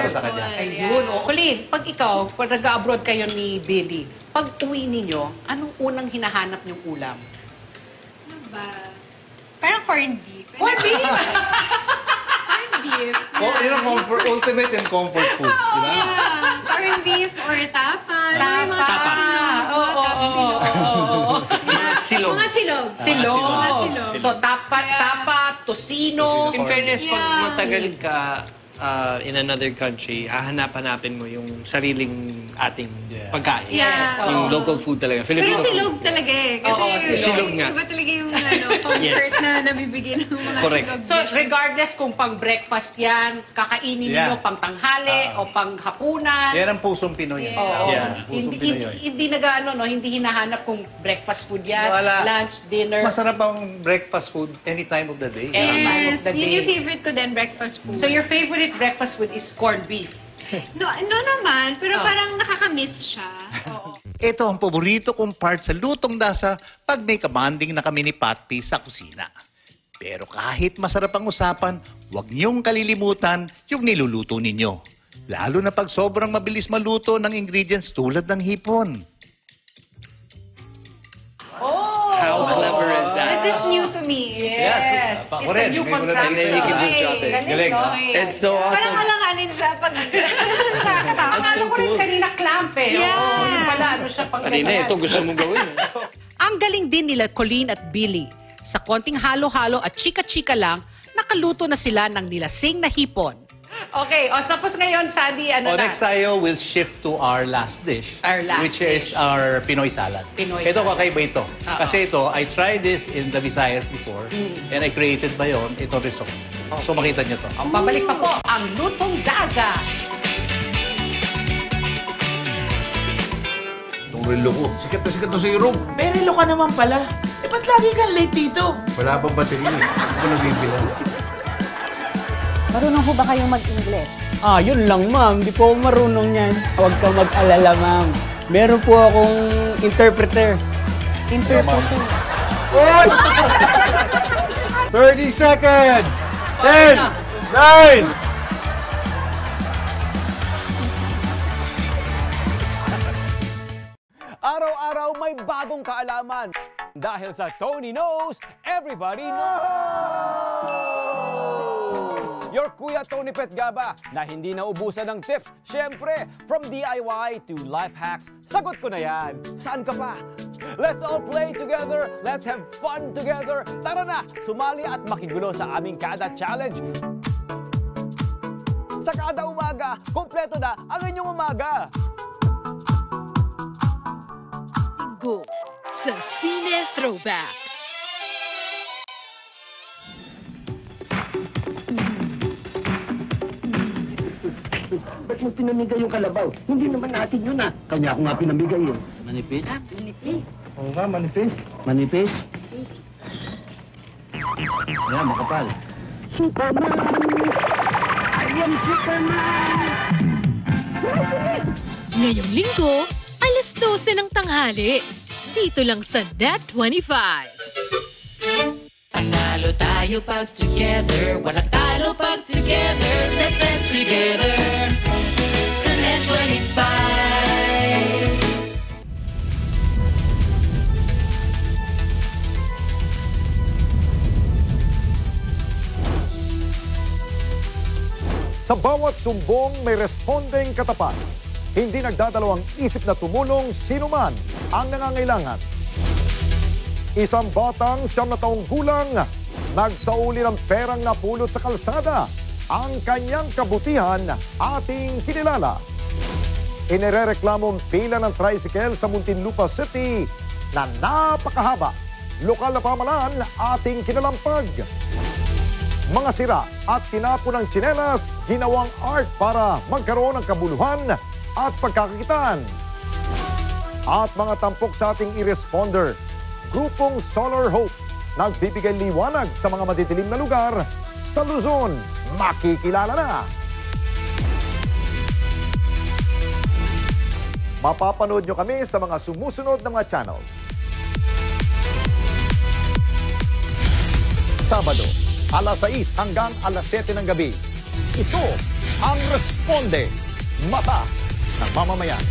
Ayun, o. Colleen, pag ikaw, pag nag-abroad kayo ni Billy, pag uwi ninyo, anong unang hinahanap niyong ulam? Ano ba? Parang corned beef. Corned beef? Corned beef. Oh, yun ang comfort, ultimate and comfort food. Di ba? Yeah. Corned beef or tapa. Tapa. Tapa. Oo, oo, oo. Silog. Mga silog. Silog. Mga silog. So, tapa, tapa, tosino. In fairness, pag Yeah. matagal ka uh, in another country, hahanap-hanapin mo yung sariling ating pagkain. Yeah. Yung Oo. local food talaga. Pero Filipino silog food. talaga eh. Kasi Oo, silog. Silog nga. iba talaga yung ano, comfort na nabibigyan ng mga Correct. silog. So, regardless kung pang breakfast yan, kakainin Yeah. ninyo pang tanghali o pang hapunan. Yan ang pusong Pinoy. yan. Oo. Yeah. Hindi, Pusong Pinoy. hindi, hindi nag-ano, no? Hindi hinahanap kung breakfast food yan, Wala. lunch, dinner. Masarap ang breakfast food any time of the day. Any time of Yes, the yun day. yung favorite ko din, breakfast food. So, your favorite breakfast food is corned beef? No, no naman, pero Oh. parang nakakamiss siya. Ito ang paborito kong part sa Lutong Dasa pag may kabanding na kami ni Patpi sa kusina. Pero kahit masarap ang usapan, huwag niyong kalilimutan yung niluluto ninyo. Lalo na pag sobrang mabilis maluto ng ingredients tulad ng hipon. How clever is that? This is new to me. Yes. Ako It's a rin. new Hindi ko na concept. narinig. You can do Okay. job eh. Galing, no? ah. It's so Parang awesome. alanganin siya pag nakakatawa. Akala ko rin kanina clamp eh. Yeah. Oo, yung pala, ano siya pang Kanina, ganyan. ito gusto mong gawin. eh. Ang galing din nila Colleen at Billy. Sa konting halo-halo at chika-chika lang, nakaluto na sila ng nilasing na hipon. Okay, o tapos ngayon, Sandy, ano O, na? next tayo, we'll shift to our last dish. Our last which dish. is our Pinoy salad. Pinoy ito, salad. kakaiba ito. Oo. Kasi ito, I tried this in the Visayas before. Mm. And I created ba yun? Ito risotto. So, makita niyo to. O, pabalik pa po ang Lutong Daza. Itong relo ko. Sikat na sikat to sa Europe. May relo ka naman pala. Eh, ba't lagi kang late dito? Wala pang baterya. Hindi ko nabibilan. Marunong ho ba kayong mag-Ingles? Ah, yun lang, ma'am. Di po ako marunong yan. Huwag kang mag-alala, ma'am. Meron po akong interpreter. Interpreter. thirty seconds! ten, nine, Araw-araw may bagong kaalaman. Dahil sa Tony Knows, everybody knows! Your Kuya Tony Petgaba na hindi naubusan ng tips. Siyempre, from D I Y to life hacks, sagot ko na yan. Saan ka pa? Let's all play together. Let's have fun together. Tara na, sumali at makigulo sa aming Kada Challenge. Sa kada umaga, kompleto na ang inyong umaga. Go sa Cine Throwback. Ba't mo pinamigay yung kalabaw? Hindi naman natin yun ah. Kanya ako nga pinamigay yun. Manipis? Ah, manipis. Oo nga, manipis. Manipis? Ayan, makapal. Superman! I am Superman! Ngayong linggo, alas dose ng tanghali. Dito lang sa Net twenty-five. Panalo tayo pag together, walang talo pag together. Let's get together sa Net twenty-five. Sa bawat sumbong may respondeng katapat. Hindi nagdadalawang isip na tumulong sino man ang nangangailangan. Isang batang siyam na taong gulang nagsauli ng perang napulot sa kalsada. Ang kanyang kabutihan ating kinilala. Inirereklamong pila ng tricycle sa Muntinlupa City na napakahaba. Lokal na pamalaan ating kinalampag. Mga sira at tinapon ng tsinelas, ginawang art para magkaroon ng kabuluhan at pagkakakitaan. At mga tampok sa ating e-responder, Grupong Solar Hope, nagbibigay liwanag sa mga madidilim na lugar sa Luzon. Makikilala na! Mapapanood nyo kami sa mga sumusunod na mga channels. Sabado, alas sais hanggang alas siyete ng gabi. Ito ang Responde mata ng mamamayan.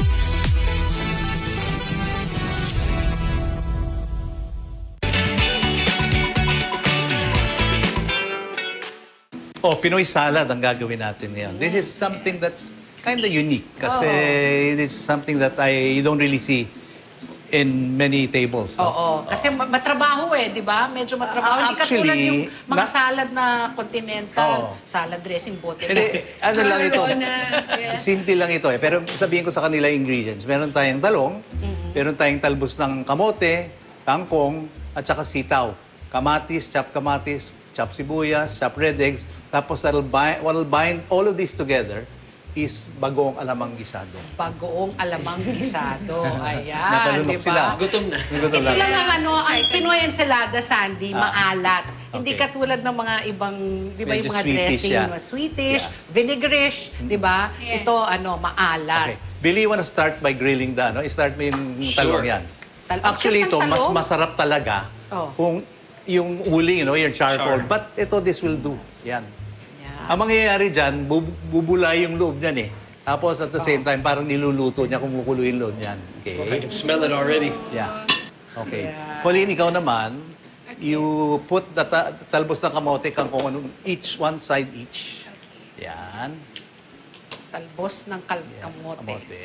Oh, Pinoy salad ang gagawin natin ngayon. This is something that's kind of unique kasi Oo. this is something that I don't really see in many tables. No? Oo. Kasi ma- matrabaho eh, di ba? Medyo matrabaho. Ah, Hindi katulad actually, yung mga na- salad na continental. Oo. Salad dressing bote. Hindi, ano lang ito. Yes. Simple lang ito eh. Pero sabihin ko sa kanila ingredients. Meron tayong talong, meron tayong talbos ng kamote, kangkong, at saka sitaw. Kamatis, chop kamatis, chop sibuyas, chop red eggs. Tapos that'll bind, what'll bind all of this together is bagoong alamang gisado. Bagoong alamang gisado. Ayan, Nakalunok di ba? sila. Gutom na. Gutom Ito lang. lang ang ano, ang Pinoy ensalada, Sandy, Ah. maalat. Hindi Okay. katulad ng mga ibang, di ba yung Medyo mga sweetish dressing, siya. mga sweetish, vinegarish, di ba? Ito, ano, maalat. Okay. Billy, you wanna start by grilling the ano? I-start mo yung Sure. talong yan. Tal- Actually, ito, Ang mas talong? masarap talaga Oh. kung yung uling, you know, yung charcoal. Char. But ito, this will do. Yan. Ang mangyayari dyan, bub- bubulay yung loob niyan eh. Tapos at the same time, parang niluluto niya, kumukulo yung loob niyan. Okay? I can smell it already. Yeah. Okay. Colleen, ikaw naman, you put the ta- talbos ng kamote kangkong ano, each, one side each. Yan. Talbos ng kal- kamote. Kamote.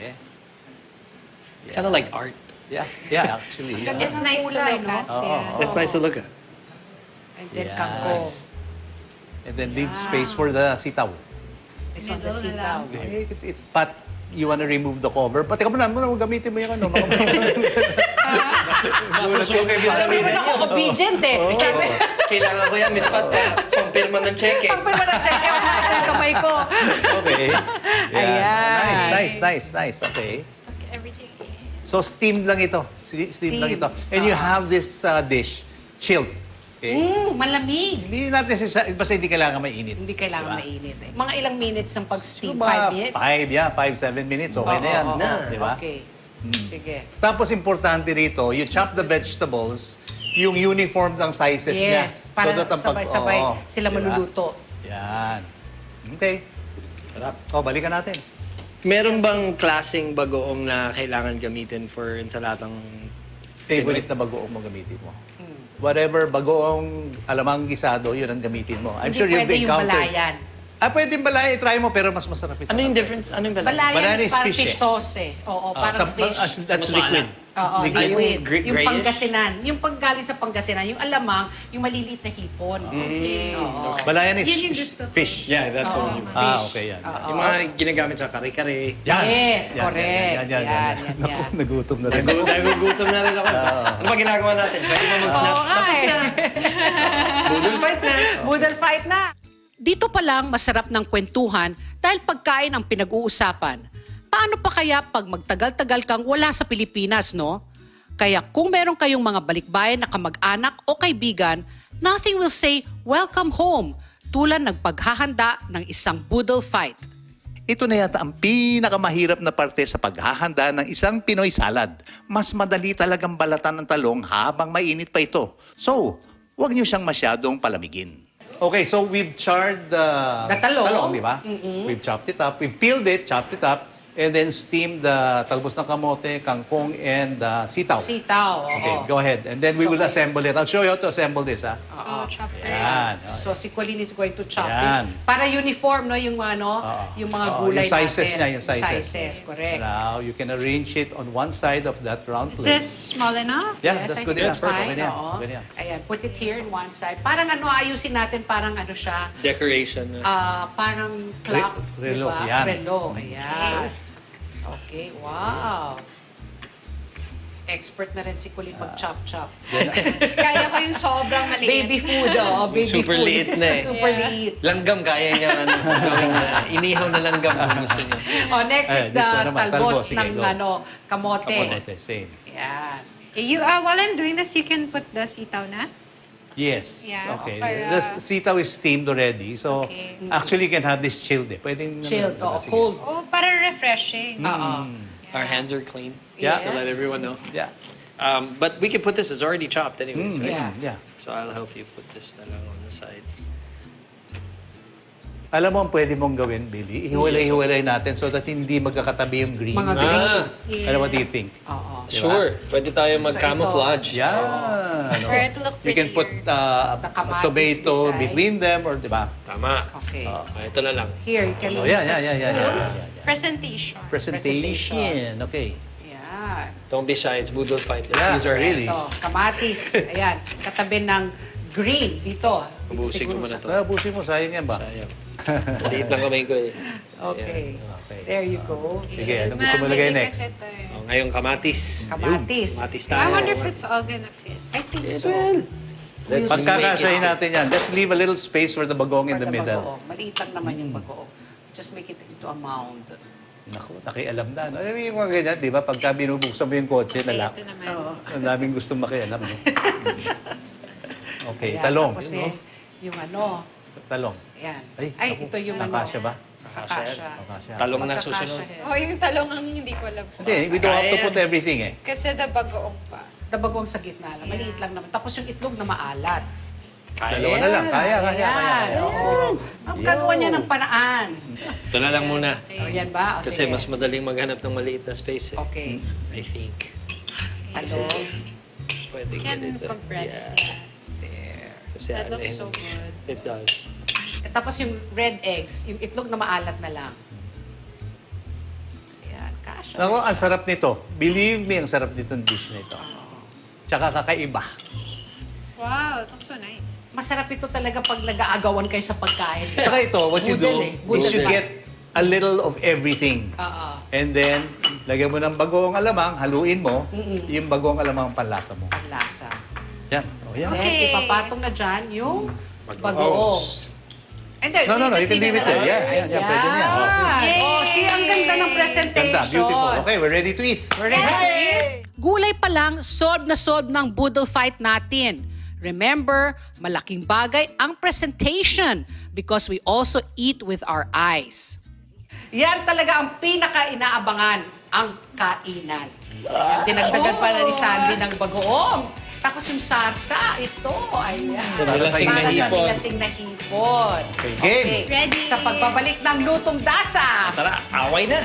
Kind of like art. Yeah, yeah, actually. Yeah. It's nice to look at. Oo, Yeah. oo. It's nice to look at. And then Yes. kangkong. And then leave space for the sitaw. This one, the sitaw. Okay, It's, it's, but you wanna remove the cover. But teka muna, muna gamitin mo yung ano. Baka Masusunod kayo Alam mo naman ako, obedient eh. Sabi, Kailangan ko yan, Miss Pat. Pampirma ng cheque. pagpay mo ng check out ng kamay ko. Okay. Yeah. Ayan. Nice, nice, nice, nice. Okay. Everything. So steamed lang ito. Steam, steam lang ito. And you have this uh, dish, chilled. Okay? Mm, malamig. Hindi natin necessary, basta hindi kailangan mainit. Hindi kailangan mainit eh. Mga ilang minutes ang pag-steam? Mga Five minutes? Five, yeah. Five, seven minutes. Okay Oo, na yan. oo, oo. Di ba? Okay. Sige. Tapos importante rito, you chop the vegetables, yung uniform ng sizes niya. Yes. Para that ang pag- sabay-sabay oo, sila di ba? maluluto. Yan. Okay. Sarap. O, balikan natin. Meron bang klaseng bagoong na kailangan gamitin for ensaladang Favorite na bagoong mo gamitin mo? Whatever bagoong alamang gisado, yun ang gamitin mo. I'm Hindi sure you've pwede yung encountered. balayan. Ah, pwede yung balayan. Try mo, pero mas masarap ito. Ano yung difference? Ano yung balayan? Balayan, Balayan is is parang fish fish, eh. sauce eh. Oo, Ah, parang sa- fish. as- that's Sa liquid. Oo, Liquid. liquid. Gray- Yung grayish? Pangasinan. Yung panggaling sa Pangasinan. Yung alamang, yung maliliit na hipon. Okay. Oo. Balayan is Yun yung gusto ko. fish. Yeah, that's Oo. what you meant. Ah, okay yan. Oo. Yung mga ginagamit sa kare-kare. Yan. Yes, Yan, correct. Yan, yan, yan. yan, Yan, yan. yan, Naku, yan. nagutom na rin. Nagu- Nagugutom na rin ako. Ano ba ginagawa natin? Pwede mo mag-snap? Oo nga Tapos eh. na. Boodle fight na. Boodle fight na. Dito pa lang masarap ng kwentuhan dahil pagkain ang pinag-uusapan. Paano pa kaya pag magtagal-tagal kang wala sa Pilipinas, no? Kaya kung meron kayong mga balikbayan na kamag-anak o kaibigan, nothing will say, welcome home, tulad ng paghahanda ng isang boodle fight. Ito na yata ang pinakamahirap na parte sa paghahanda ng isang Pinoy salad. Mas madali talagang balatan ng talong habang mainit pa ito. So, huwag niyo siyang masyadong palamigin. Okay, so we've charred the, The talong. di ba? Mm-mm. We've chopped it up. We've peeled it, chopped it up, and then steamed the talbos ng kamote, kangkong, and uh, sitaw. Sitaw, oo. Okay, go ahead. And then we So, will okay. assemble it. I'll show you how to assemble this, ha? Oo. chop Yan. So si Colleen is going to chop Yan. this. Para uniform, no? Yung ano, Oo. yung mga Oo, gulay yung sizes natin. niya, yung sizes. Sizes, correct. Now, you can arrange it on one side of that round Is plate. this small enough? Yeah, Yes, that's I good think enough. that's fine. Okay na yan. Oo. Okay na yan. Ayan, put it here in one side. Parang ano, ayusin natin, parang ano siya, Decoration. ah parang clock, Re- relo, di ba? yan. Relo, ayan. Okay, wow. Expert na rin si Colleen mag-chop-chop. Kaya ko yung sobrang maliit. Baby food, oh. Baby Super food. liit na eh. Super Yeah. liit. Langgam, kaya niya. Ano, gawing, uh, inihaw na langgam kung gusto niya. Oh, next Ayan, is this the one naman, talbos talbos. Sige, ng go. ano, kamote. Kamote, same. Yan. Okay, you, uh, while I'm doing this, you can put the sitaw na. Yes. Yeah, Okay. para- The sitaw is steamed already. So, Okay. actually, you can have this chilled eh. Pwedeng... Chilled, ano, oh, sige. cold. Oh, para refreshing. Oo. Our hands are clean. Yeah. Just to let everyone know. Yeah. Um, but we can put this as already chopped anyways, Mm, right? Yeah. Yeah. So I'll help you put this na lang on the side. Alam mo ang pwede mong gawin, Billy? Ihiwalay-hiwalay natin so that hindi magkakatabi yung green. Mga green. Ah. Yes. Ano, what do you think? Oo. Diba? Sure. Pwede tayo mag-camouflage. Yeah. For it to look You can put uh, a kamatis tomato beside. between them or, di ba? Tama. Okay. Ah, ito na lang. Here, you can Oh, yeah, yeah, yeah, yeah, yeah, yeah, yeah. Presentation. Presentation. Okay. Yeah. Don't be shy. It's Boodle Fight. Let's Yeah, use our really. hands. Ito, kamatis. Ayan, katabi ng green dito. Dito Ubusin ko siguro muna sa- to. Ah, busin mo, sayang yan ba? Sayang. Maliit lang kamay ko eh. Okay. Okay. There you go. Sige, ano gusto mo lagay next? Oh, ngayon, kamatis. Kamatis. Kamatis I tayo. wonder if it's all gonna fit. I think It so. will. Let's Pagkakasahin natin yan. Just leave a little space for the bagong in For the the middle. bagoong. Maliit lang naman yung bagoong. Just make it into a mound. Naku, nakialam na. No? Alam mo yung mga ganyan, di ba? Pagka binubuksan mo yung kotse, nalak. Ito naman. Oo. Ang daming gustong makialam. No? Okay, Ayan, talong. Tapos Yun, no? eh, yung ano. Talong. Ayan. Ay, Ay, naku, ito yung ano. Kakasya ba? Kakasya. Kakasya. Talong na Magkakasya susunod. yan. Oh, yung talong ang hindi ko alam. Hindi, we don't have to Kaya put everything eh. Kasi the bagoong pa. Dabagong sa gitna lang. Maliit lang naman. Tapos yung itlog na maalat. Dalawa na lang. Kaya, kaya, kaya. kaya. Oo. Ang gagawa niya ng panaan. Ito na lang muna. O, yan ba? O, Kasi sige. mas madaling maghanap ng maliit na space eh. Okay. I think. Talong. Pwede Can ganito. compress Yeah. that. There. That Kasi ano looks eh, so good. It does. Eh, Tapos yung red eggs, yung itlog na maalat na lang. Ayan, kasha. Naku, ang sarap nito. Believe me, ang sarap nitong dish nito. Tsaka kakaiba. Wow, it looks so nice. Masarap ito talaga pag nag-aagawan kayo sa pagkain. Tsaka ito, what you do Budel eh. is Budel you ba? get a little of everything. Oo. And then, lagyan mo ng bagong alamang, haluin mo, Mm-mm. yung bagong alamang panlasa mo. Ang lasa. Yan. O, yan. Then, Okay. ipapatong na dyan yung Bagoong. bagoong. And then, No, no, no, you can leave it there. Yeah, yeah, yeah, pwede na yan. Yay! Oh, see, ang ganda ng presentation. Ganda, beautiful. Okay, we're ready to eat. We're ready to eat. Gulay pa lang, solve na solve ng Boodle Fight natin. Remember, malaking bagay ang presentation because we also eat with our eyes. Yan talaga ang pinaka-inaabangan, ang kainan. Ayan, dinagdagan pa na ni Sandy ng bagoong. Tapos yung sarsa, ito, ayan. Sa nilasing na Para sa hipon. nilasing na hipon. Okay, game. Ready. Sa pagbabalik ng Lutong Dasa. Tara, away na.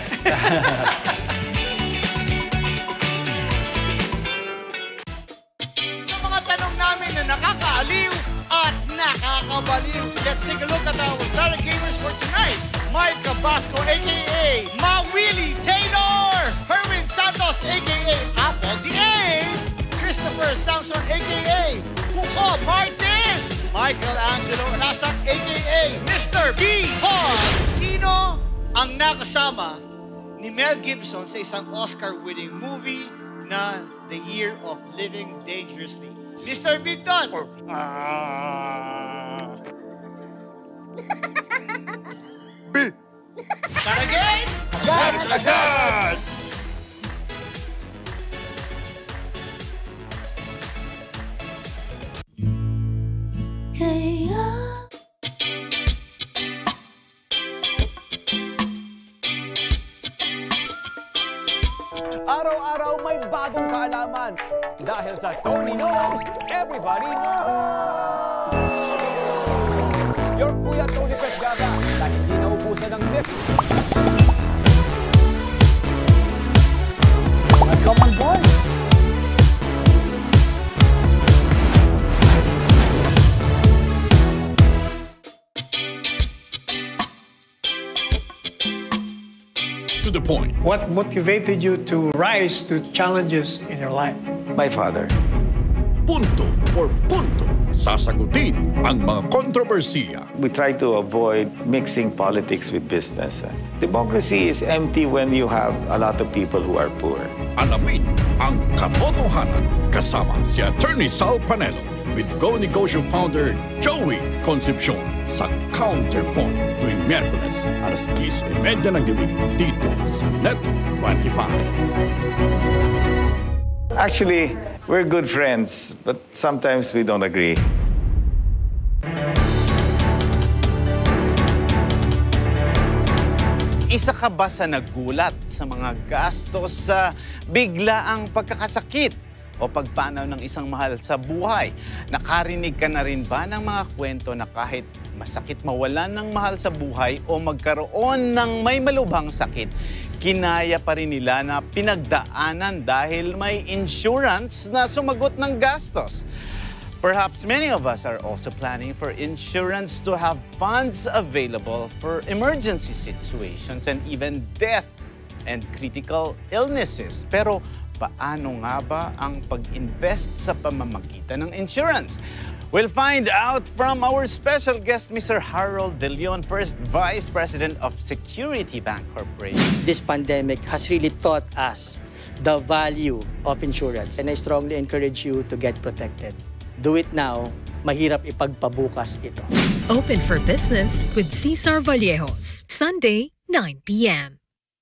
Sa mga tanong namin na nakakaaliw at nakakabaliw, let's take a look at our Tara Gamers for tonight. Mike Cabasco, a k a. Ma Willie Taylor, Herwin Santos, a k a. Apple D A, Christopher Samson, a k a. Kuko Martin, Michael Angelo Lasak, a k a. Mister B. Paul. Sino ang nakasama ni Mel Gibson sa isang Oscar-winning movie na The Year of Living Dangerously? Mister Big Don. Ah. B. Start again. Agad, agad! Araw-araw may bagong kaalaman. Dahil sa Tony Knows, everybody knows! Your Kuya Tony Petgaba na hindi naubusan ng tips. Welcome on board! To the point. What motivated you to rise to challenges in your life? My father. Punto por punto, sasagutin ang mga kontrobersiya. We try to avoid mixing politics with business. Democracy is empty when you have a lot of people who are poor. Alamin ang katotohanan kasama si Attorney Sal Panelo with Go Negosyo founder Joey Concepcion sa Counterpoint tuwing Miyerkules alas diyes y media ng gabi dito sa Net twenty-five. Actually, we're good friends, but sometimes we don't agree. Isa ka ba sa nagulat sa mga gastos sa biglaang pagkakasakit o pagpanaw ng isang mahal sa buhay? Nakarinig ka na rin ba ng mga kwento na kahit masakit mawalan ng mahal sa buhay o magkaroon ng may malubhang sakit, kinaya pa rin nila na pinagdaanan dahil may insurance na sumagot ng gastos. Perhaps many of us are also planning for insurance to have funds available for emergency situations and even death and critical illnesses. Pero paano nga ba ang pag-invest sa pamamagitan ng insurance? We'll find out from our special guest, Mister Harold De Leon, First Vice President of Security Bank Corporation. This pandemic has really taught us the value of insurance, and I strongly encourage you to get protected. Do it now, mahirap ipagpabukas ito. Open for business with Cesar Vallejos, Sunday, nine p m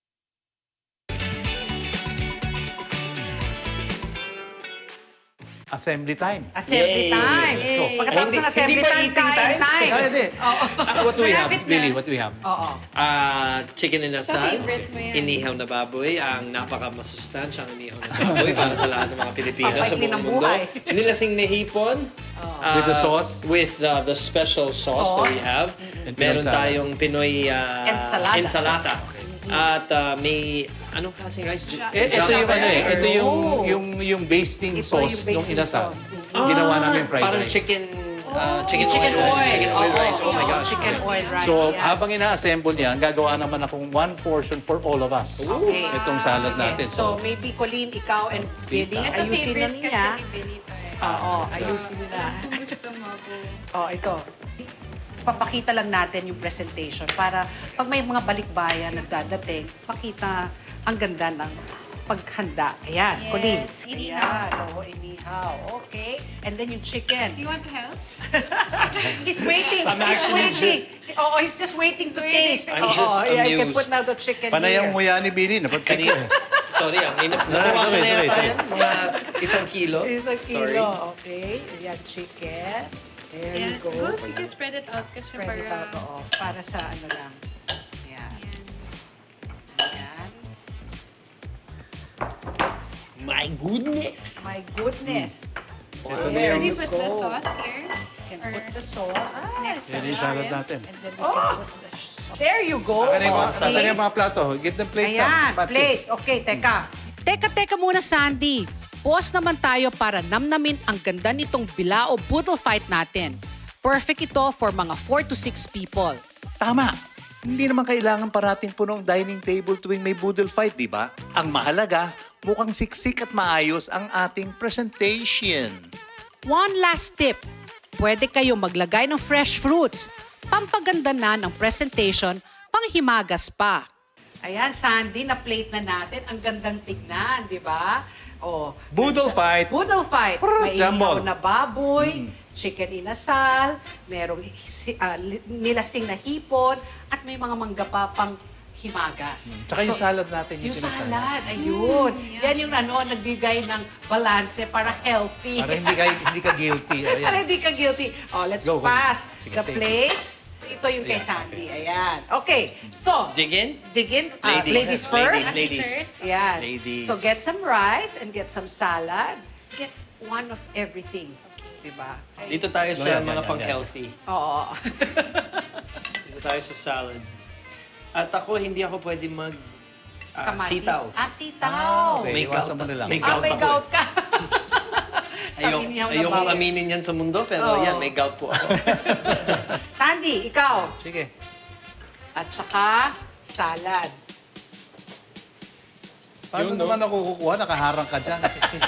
Assembly time. Assembly time. Let's go. Pagkatapos ng assembly Hindi ba time, eating kain time? time. Kaya din. Oo. What do we have, Malapit na. Billy? What do we have? Oo. Ah, chicken inasal, favorite mo yan. inihaw na baboy, ang napaka-masustansyang inihaw na baboy para sa lahat ng mga Pilipino sa Papaikli buong ng mundo. buhay. Nilasing na hipon. ah, With the sauce? With uh, the special sauce, that we have. And Meron Pinoy salad. tayong Pinoy ah, Ensalada. ensalada. At ah, may, anong klaseng rice? Eh, ito yung ano eh, ito yung yung yung basting Ito sauce yung nung basting inasal. sauce. Ginawa namin fried Parang rice. chicken, ah, chicken, Chicken oil. oil. Chicken oil Oo, rice. Oh my oo, gosh. chicken oil rice. So, yan. habang ina-assemble niya, gagawa naman akong one portion for all of us. Okay. Itong salad Sige. natin. So, maybe Colleen, ikaw and Billy, Ito ayusin na favorite niya. kasi ni Billy to eh. Oo, ayusin nila. Kung gusto mo po. Oh, ito. Papakita lang natin yung presentation para pag may mga balikbayan na dadating, pakita ang ganda ng paghanda. Ayan, Yes, Colleen. inihaw. Ayan, oo, inihaw. Okay. And then yung chicken. Do you want to help? He's waiting. I'm he's actually waiting. Oh, he's just waiting to taste. I'm Oo, just yeah, you can amused. put now the chicken Panayang here. muya ni Billy, napansin ko. Kanina. Sorry, ang inip. No, no, Nakuha sorry, na sorry, yata sorry. yan. Mga isang kilo. Isang Sorry. kilo. Okay. Ayan, chicken. There you Yeah, go. go, so you can spread it out kasi Spread it out, para... oo. Para sa ano lang. Ayan. Ayan. My goodness! My goodness. Ito na There Can you you put the go. sauce here? You can put the sauce. Ah, Next Yan to yung salad natin. And then we can put the sauce. There you go. Akin na yung mga, Okay. sasan yung mga plato. Give them plates. Ayan, ah. Pati. plates. Okay, teka. Teka, teka muna, Sandy. Pause naman tayo para namnamin ang ganda nitong bilao boodle fight natin. Perfect ito for mga four to six people. Tama. Hindi naman kailangan parating punong dining table tuwing may boodle fight, di ba? Ang mahalaga, mukhang siksik at maayos ang ating presentation. One last tip. Pwede kayo maglagay ng fresh fruits. Pampaganda na ng presentation, panghimagas pa. Ayan, Sandy, na-plate na natin. Ang gandang tignan, di ba? Oh, Boodle fight. Boodle fight. May jumble. inihaw na baboy, chicken inasal, merong si- ah, li- nilasing na hipon, at may mga mangga pa pang himagas. Tsaka yung salad natin. Yung pinasal. salad, ayun. Yan yung ano, nagbigay ng balanse para healthy. Para hindi ka, hindi ka guilty. Ayan. Para hindi ka guilty. Oh, let's Go, go. pass Sige, the thank you. plates. Ito yung kay Ayan, Sandy. Ayan. Okay. So, Dig in? dig in. Ah, Ladies. ladies first. Ladies, ladies. Ayan. Ladies. So, get some rice and get some salad. Get one of everything. Diba? Dito tayo No, sa yan, yan, mga yan, pang-healthy. Oo. Dito tayo sa salad. At ako, hindi ako pwede mag ah, Kamatis. sitaw. Ah, sitaw. Ah, okay. May Iwasan gout. mo na lang. May Ah, gout may ako. gout ka. Ayaw, inihaw na ayokong baboy. aminin yan sa mundo, pero Oo. yan, may gout po ako. Sandy, ikaw. Sige. At saka, salad. Paano naman ako kukuha? Nakaharang ka dyan.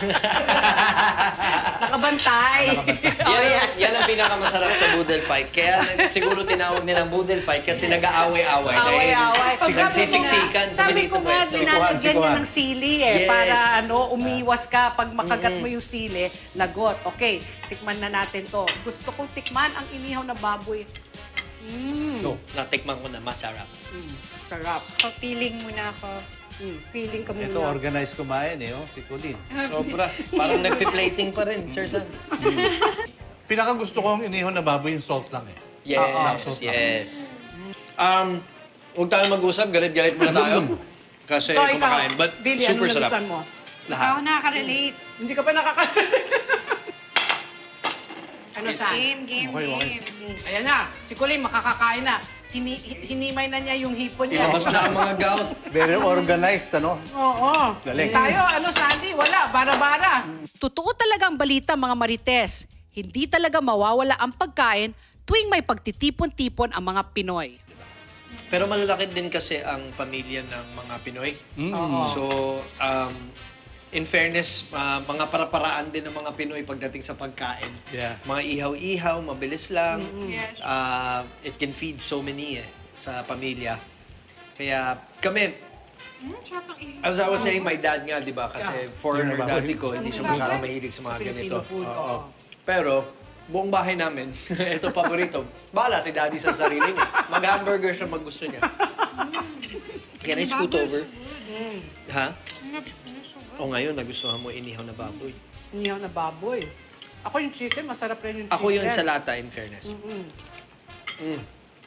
Nakabantay. Oh, yan, yan. yan ang pinakamasarap sa boodle fight. Kaya nag- siguro tinawag nilang boodle fight kasi nag-aaway-away. Away-away. Dahil Nagsisiksikan sa Sabi Benito ko nga, Puesto. dinalagyan niya Sikuhan. ng sili eh. Yes. Para ano, umiwas ka. Pag makagat mo yung sili, lagot. Okay, tikman na natin to. Gusto kong tikman ang inihaw na baboy. Mm. No, natikman ko na, masarap. Mm. Sarap. Papiling muna ako. Mm. Feeling ka muna. Ito, organized kumain eh, oh, si Colleen. Sobra. Parang nagpi-plating pa rin, Sir Sam. Pinaka gusto ko ang inihon na baboy, yung salt lang eh. Yes, Black salt lang. yes. Um, huwag tayo mag-usap, galit-galit muna tayo. Kasi So, ikaw, kumakain. But Billy, super ano sarap. nagustuhan mo? Ako nakaka-relate. Hindi ka pa nakaka... Ano sa? Game, game, Okay, okay. game. Ayan na, si Colleen makakakain na. Hini, hinimay na niya yung hipon niya. Ilabas na ang mga gout. Very organized, ano? Oo. Galing. Tayo, ano, Sandy? Wala, bara-bara. Totoo talaga ang balita, mga Marites. Hindi talaga mawawala ang pagkain tuwing may pagtitipon-tipon ang mga Pinoy. Pero malalaki din kasi ang pamilya ng mga Pinoy. Mm. Oo. So, um, in fairness, uh, mga para-paraan din ng mga Pinoy pagdating sa pagkain. Yeah. Mga ihaw-ihaw, mabilis lang. Mm-hmm. Yes. Uh, it can feed so many eh, sa pamilya. Kaya kami, Mm, sarap ng ihaw. as I was saying, my dad nga, di ba? Kasi foreigner Yun, daddy ko, hindi siya masyadong mahilig sa mga ganito. Oo. Pero, buong bahay namin, ito paborito. Bahala si daddy sa sarili niya. Mag-hamburger siya mag gusto niya. Can I scoot over? Ha? O ngayon, nagustuhan mo inihaw na baboy. Inihaw na baboy. Ako yung chicken, masarap rin yung chicken. Ako yung sa lata, in fairness. Mm-hmm. Mm.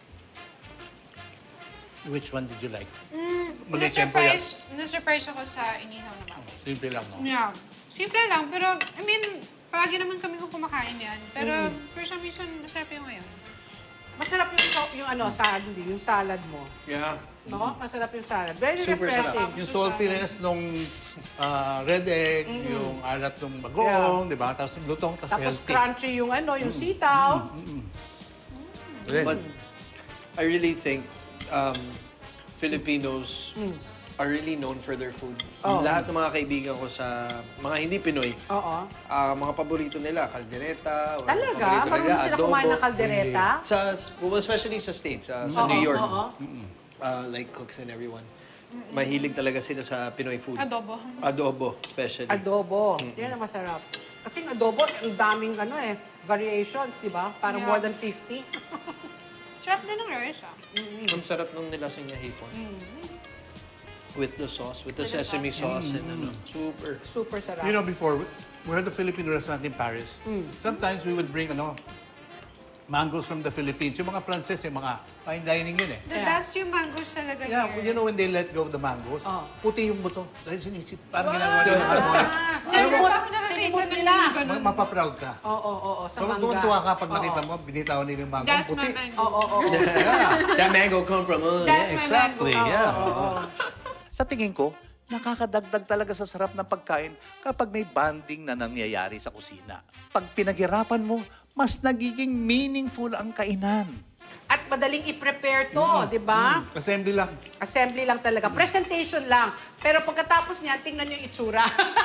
Which one did you like? Mm, Mali, siyempre yan. na-surprise, na-surprise ako sa inihaw na baboy. Simple lang, no? Yeah. Simple lang, pero I mean, palagi naman kami kung kumakain yan. Pero Mm. for some reason, masarap yung ngayon. Masarap yung, yung ano, salad, yung salad mo. Yeah. No? Masarap yung salad. Very Super refreshing. sarap. Yung saltiness nung ah, red egg, Mm-mm. yung alat ng bagoong, di ba? Tapos yung lutong, tapos Tapos healthy. crunchy yung ano, yung sitaw. But I really think um, Filipinos Mm. are really known for their food. Oo. Lahat ng mga kaibigan ko sa mga hindi Pinoy, Oo. ah, mga paborito nila, kaldereta. or Talaga? paborito Marunong nila, sila adobo. kumain ng kaldereta? Sa, well, especially sa States, ah, sa Oo, New York. oo. Ah, like cooks and everyone. Mahilig talaga sila sa Pinoy food. Adobo. Adobo, especially. Adobo. Yan ang masarap. Kasi yung adobo, ang daming ano eh, variations, di ba? Parang Yeah. more than fifty. Sarap din ng rice, ah. Ang sarap nung nilasing niya hipon. With the sauce, with the With the sesame sauce. sauce, and ano, super. Super sarap. You know, before, we had a Filipino restaurant in Paris. Mm. Sometimes we would bring, ano, mangoes from the Philippines. Yung mga Frances, yung mga fine dining yun eh. The best yung mangoes talaga Yeah, here. you know when they let go of the mangoes, Oh. puti yung buto. Dahil sinisip, parang ginagawa nila ng harmonia. Sinimot, Ako nakakita sinimot ng nila. ganun. Ma- Mapaproud ka. Oo, oo, oo, sa So, mangga. tuwan-tuwa ka pag Oo. nakita mo, binitawan nila yung mango. That's puti. my mango. Oo, oo, oo. That mango come from us. That's my Exactly, mango. yeah. Oo, oo. Sa tingin ko, nakakadagdag talaga sa sarap ng pagkain kapag may bonding na nangyayari sa kusina. Pag pinaghirapan mo, mas nagiging meaningful ang kainan. At madaling i-prepare to, di ba? Assembly lang. Assembly lang talaga. Presentation lang. Pero pagkatapos niya, tingnan niyo yung itsura.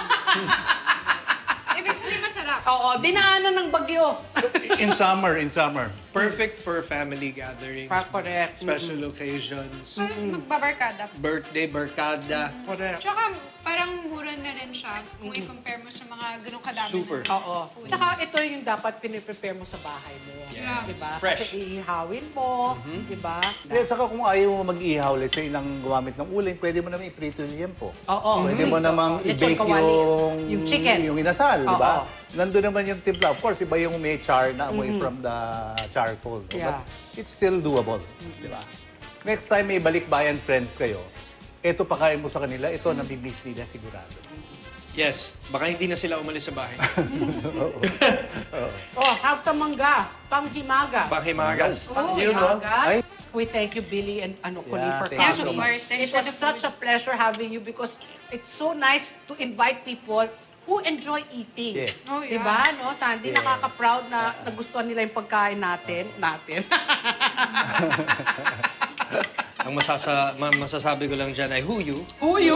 Ibig sabihin masarap. Oo, dinaanan ng bagyo. In summer, in summer. Perfect for family gatherings, Correct. special occasions, Parang magbabarkada. birthday, barkada. Correct. Tsaka parang mura na rin siya kung i-compare mo sa mga ganong kadami. Super. na- Oo. Tsaka ito yung dapat piniprepare mo sa bahay mo. Yeah. Di ba? Fresh. Kasi ihawin mo, di ba? Hindi, at saka kung ayaw mo mag-ihaw, let's say, nang gumamit ng uling, pwede mo naman i-prito yung po. Oo. Pwede mo Mm. namang Lechon i-bake kawali. yung, Yung chicken. yung inasal, di ba? Oo. Nandun naman yung timpla. Of course, iba yung may char na amoy Mhm. from the charcoal. no? Yeah. But it's still doable, di ba? Next time may balikbayan friends kayo, ito pakain mo sa kanila, ito nabimiss nila sigurado. Yes, baka hindi na sila umalis sa bahay. Oh, have some mangga. Panghimagas. Panghimagas. Oh, You know? Ay. We thank you, Billy and ano, Colleen, Yeah, for thank you coming. so much. Thanks It for was the such food. a pleasure having you because it's so nice to invite people who enjoy eating. Yes. Oh, yeah. Diba, no? Sandy, Yeah. nakaka-proud na nagustuhan nila yung pagkain natin. Natin. Ang masasa ma- masasabi ko lang dyan ay who you? Who you?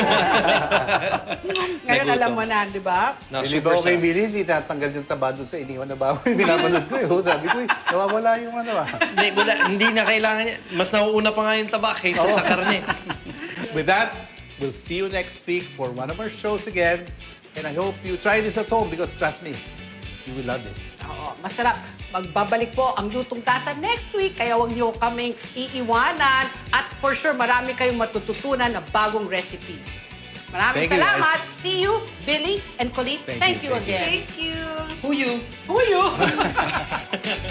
Ngayon alam mo na, di ba? Na Hindi super ba okay, sarap. Billy? Hindi tatanggal yung taba doon sa iniwan na baboy. Binapanood ko eh. Oh, sabi ko eh, nawawala yung ano ah. Hindi, wala, hindi na kailangan niya. Mas nauuna pa nga yung taba kaysa sa karne. With that, we'll see you next week for one of our shows again. And I hope you try this at home because trust me, you will love this. Oo, masarap. Magbabalik po ang Lutong Tasa next week, kaya huwag niyo kaming iiwanan. At for sure, marami kayong matututunan na bagong recipes. Maraming Thank you, salamat. guys. See you, Billy and Colleen. Thank Thank, you, you thank you. again. Thank you. Who you? Who you?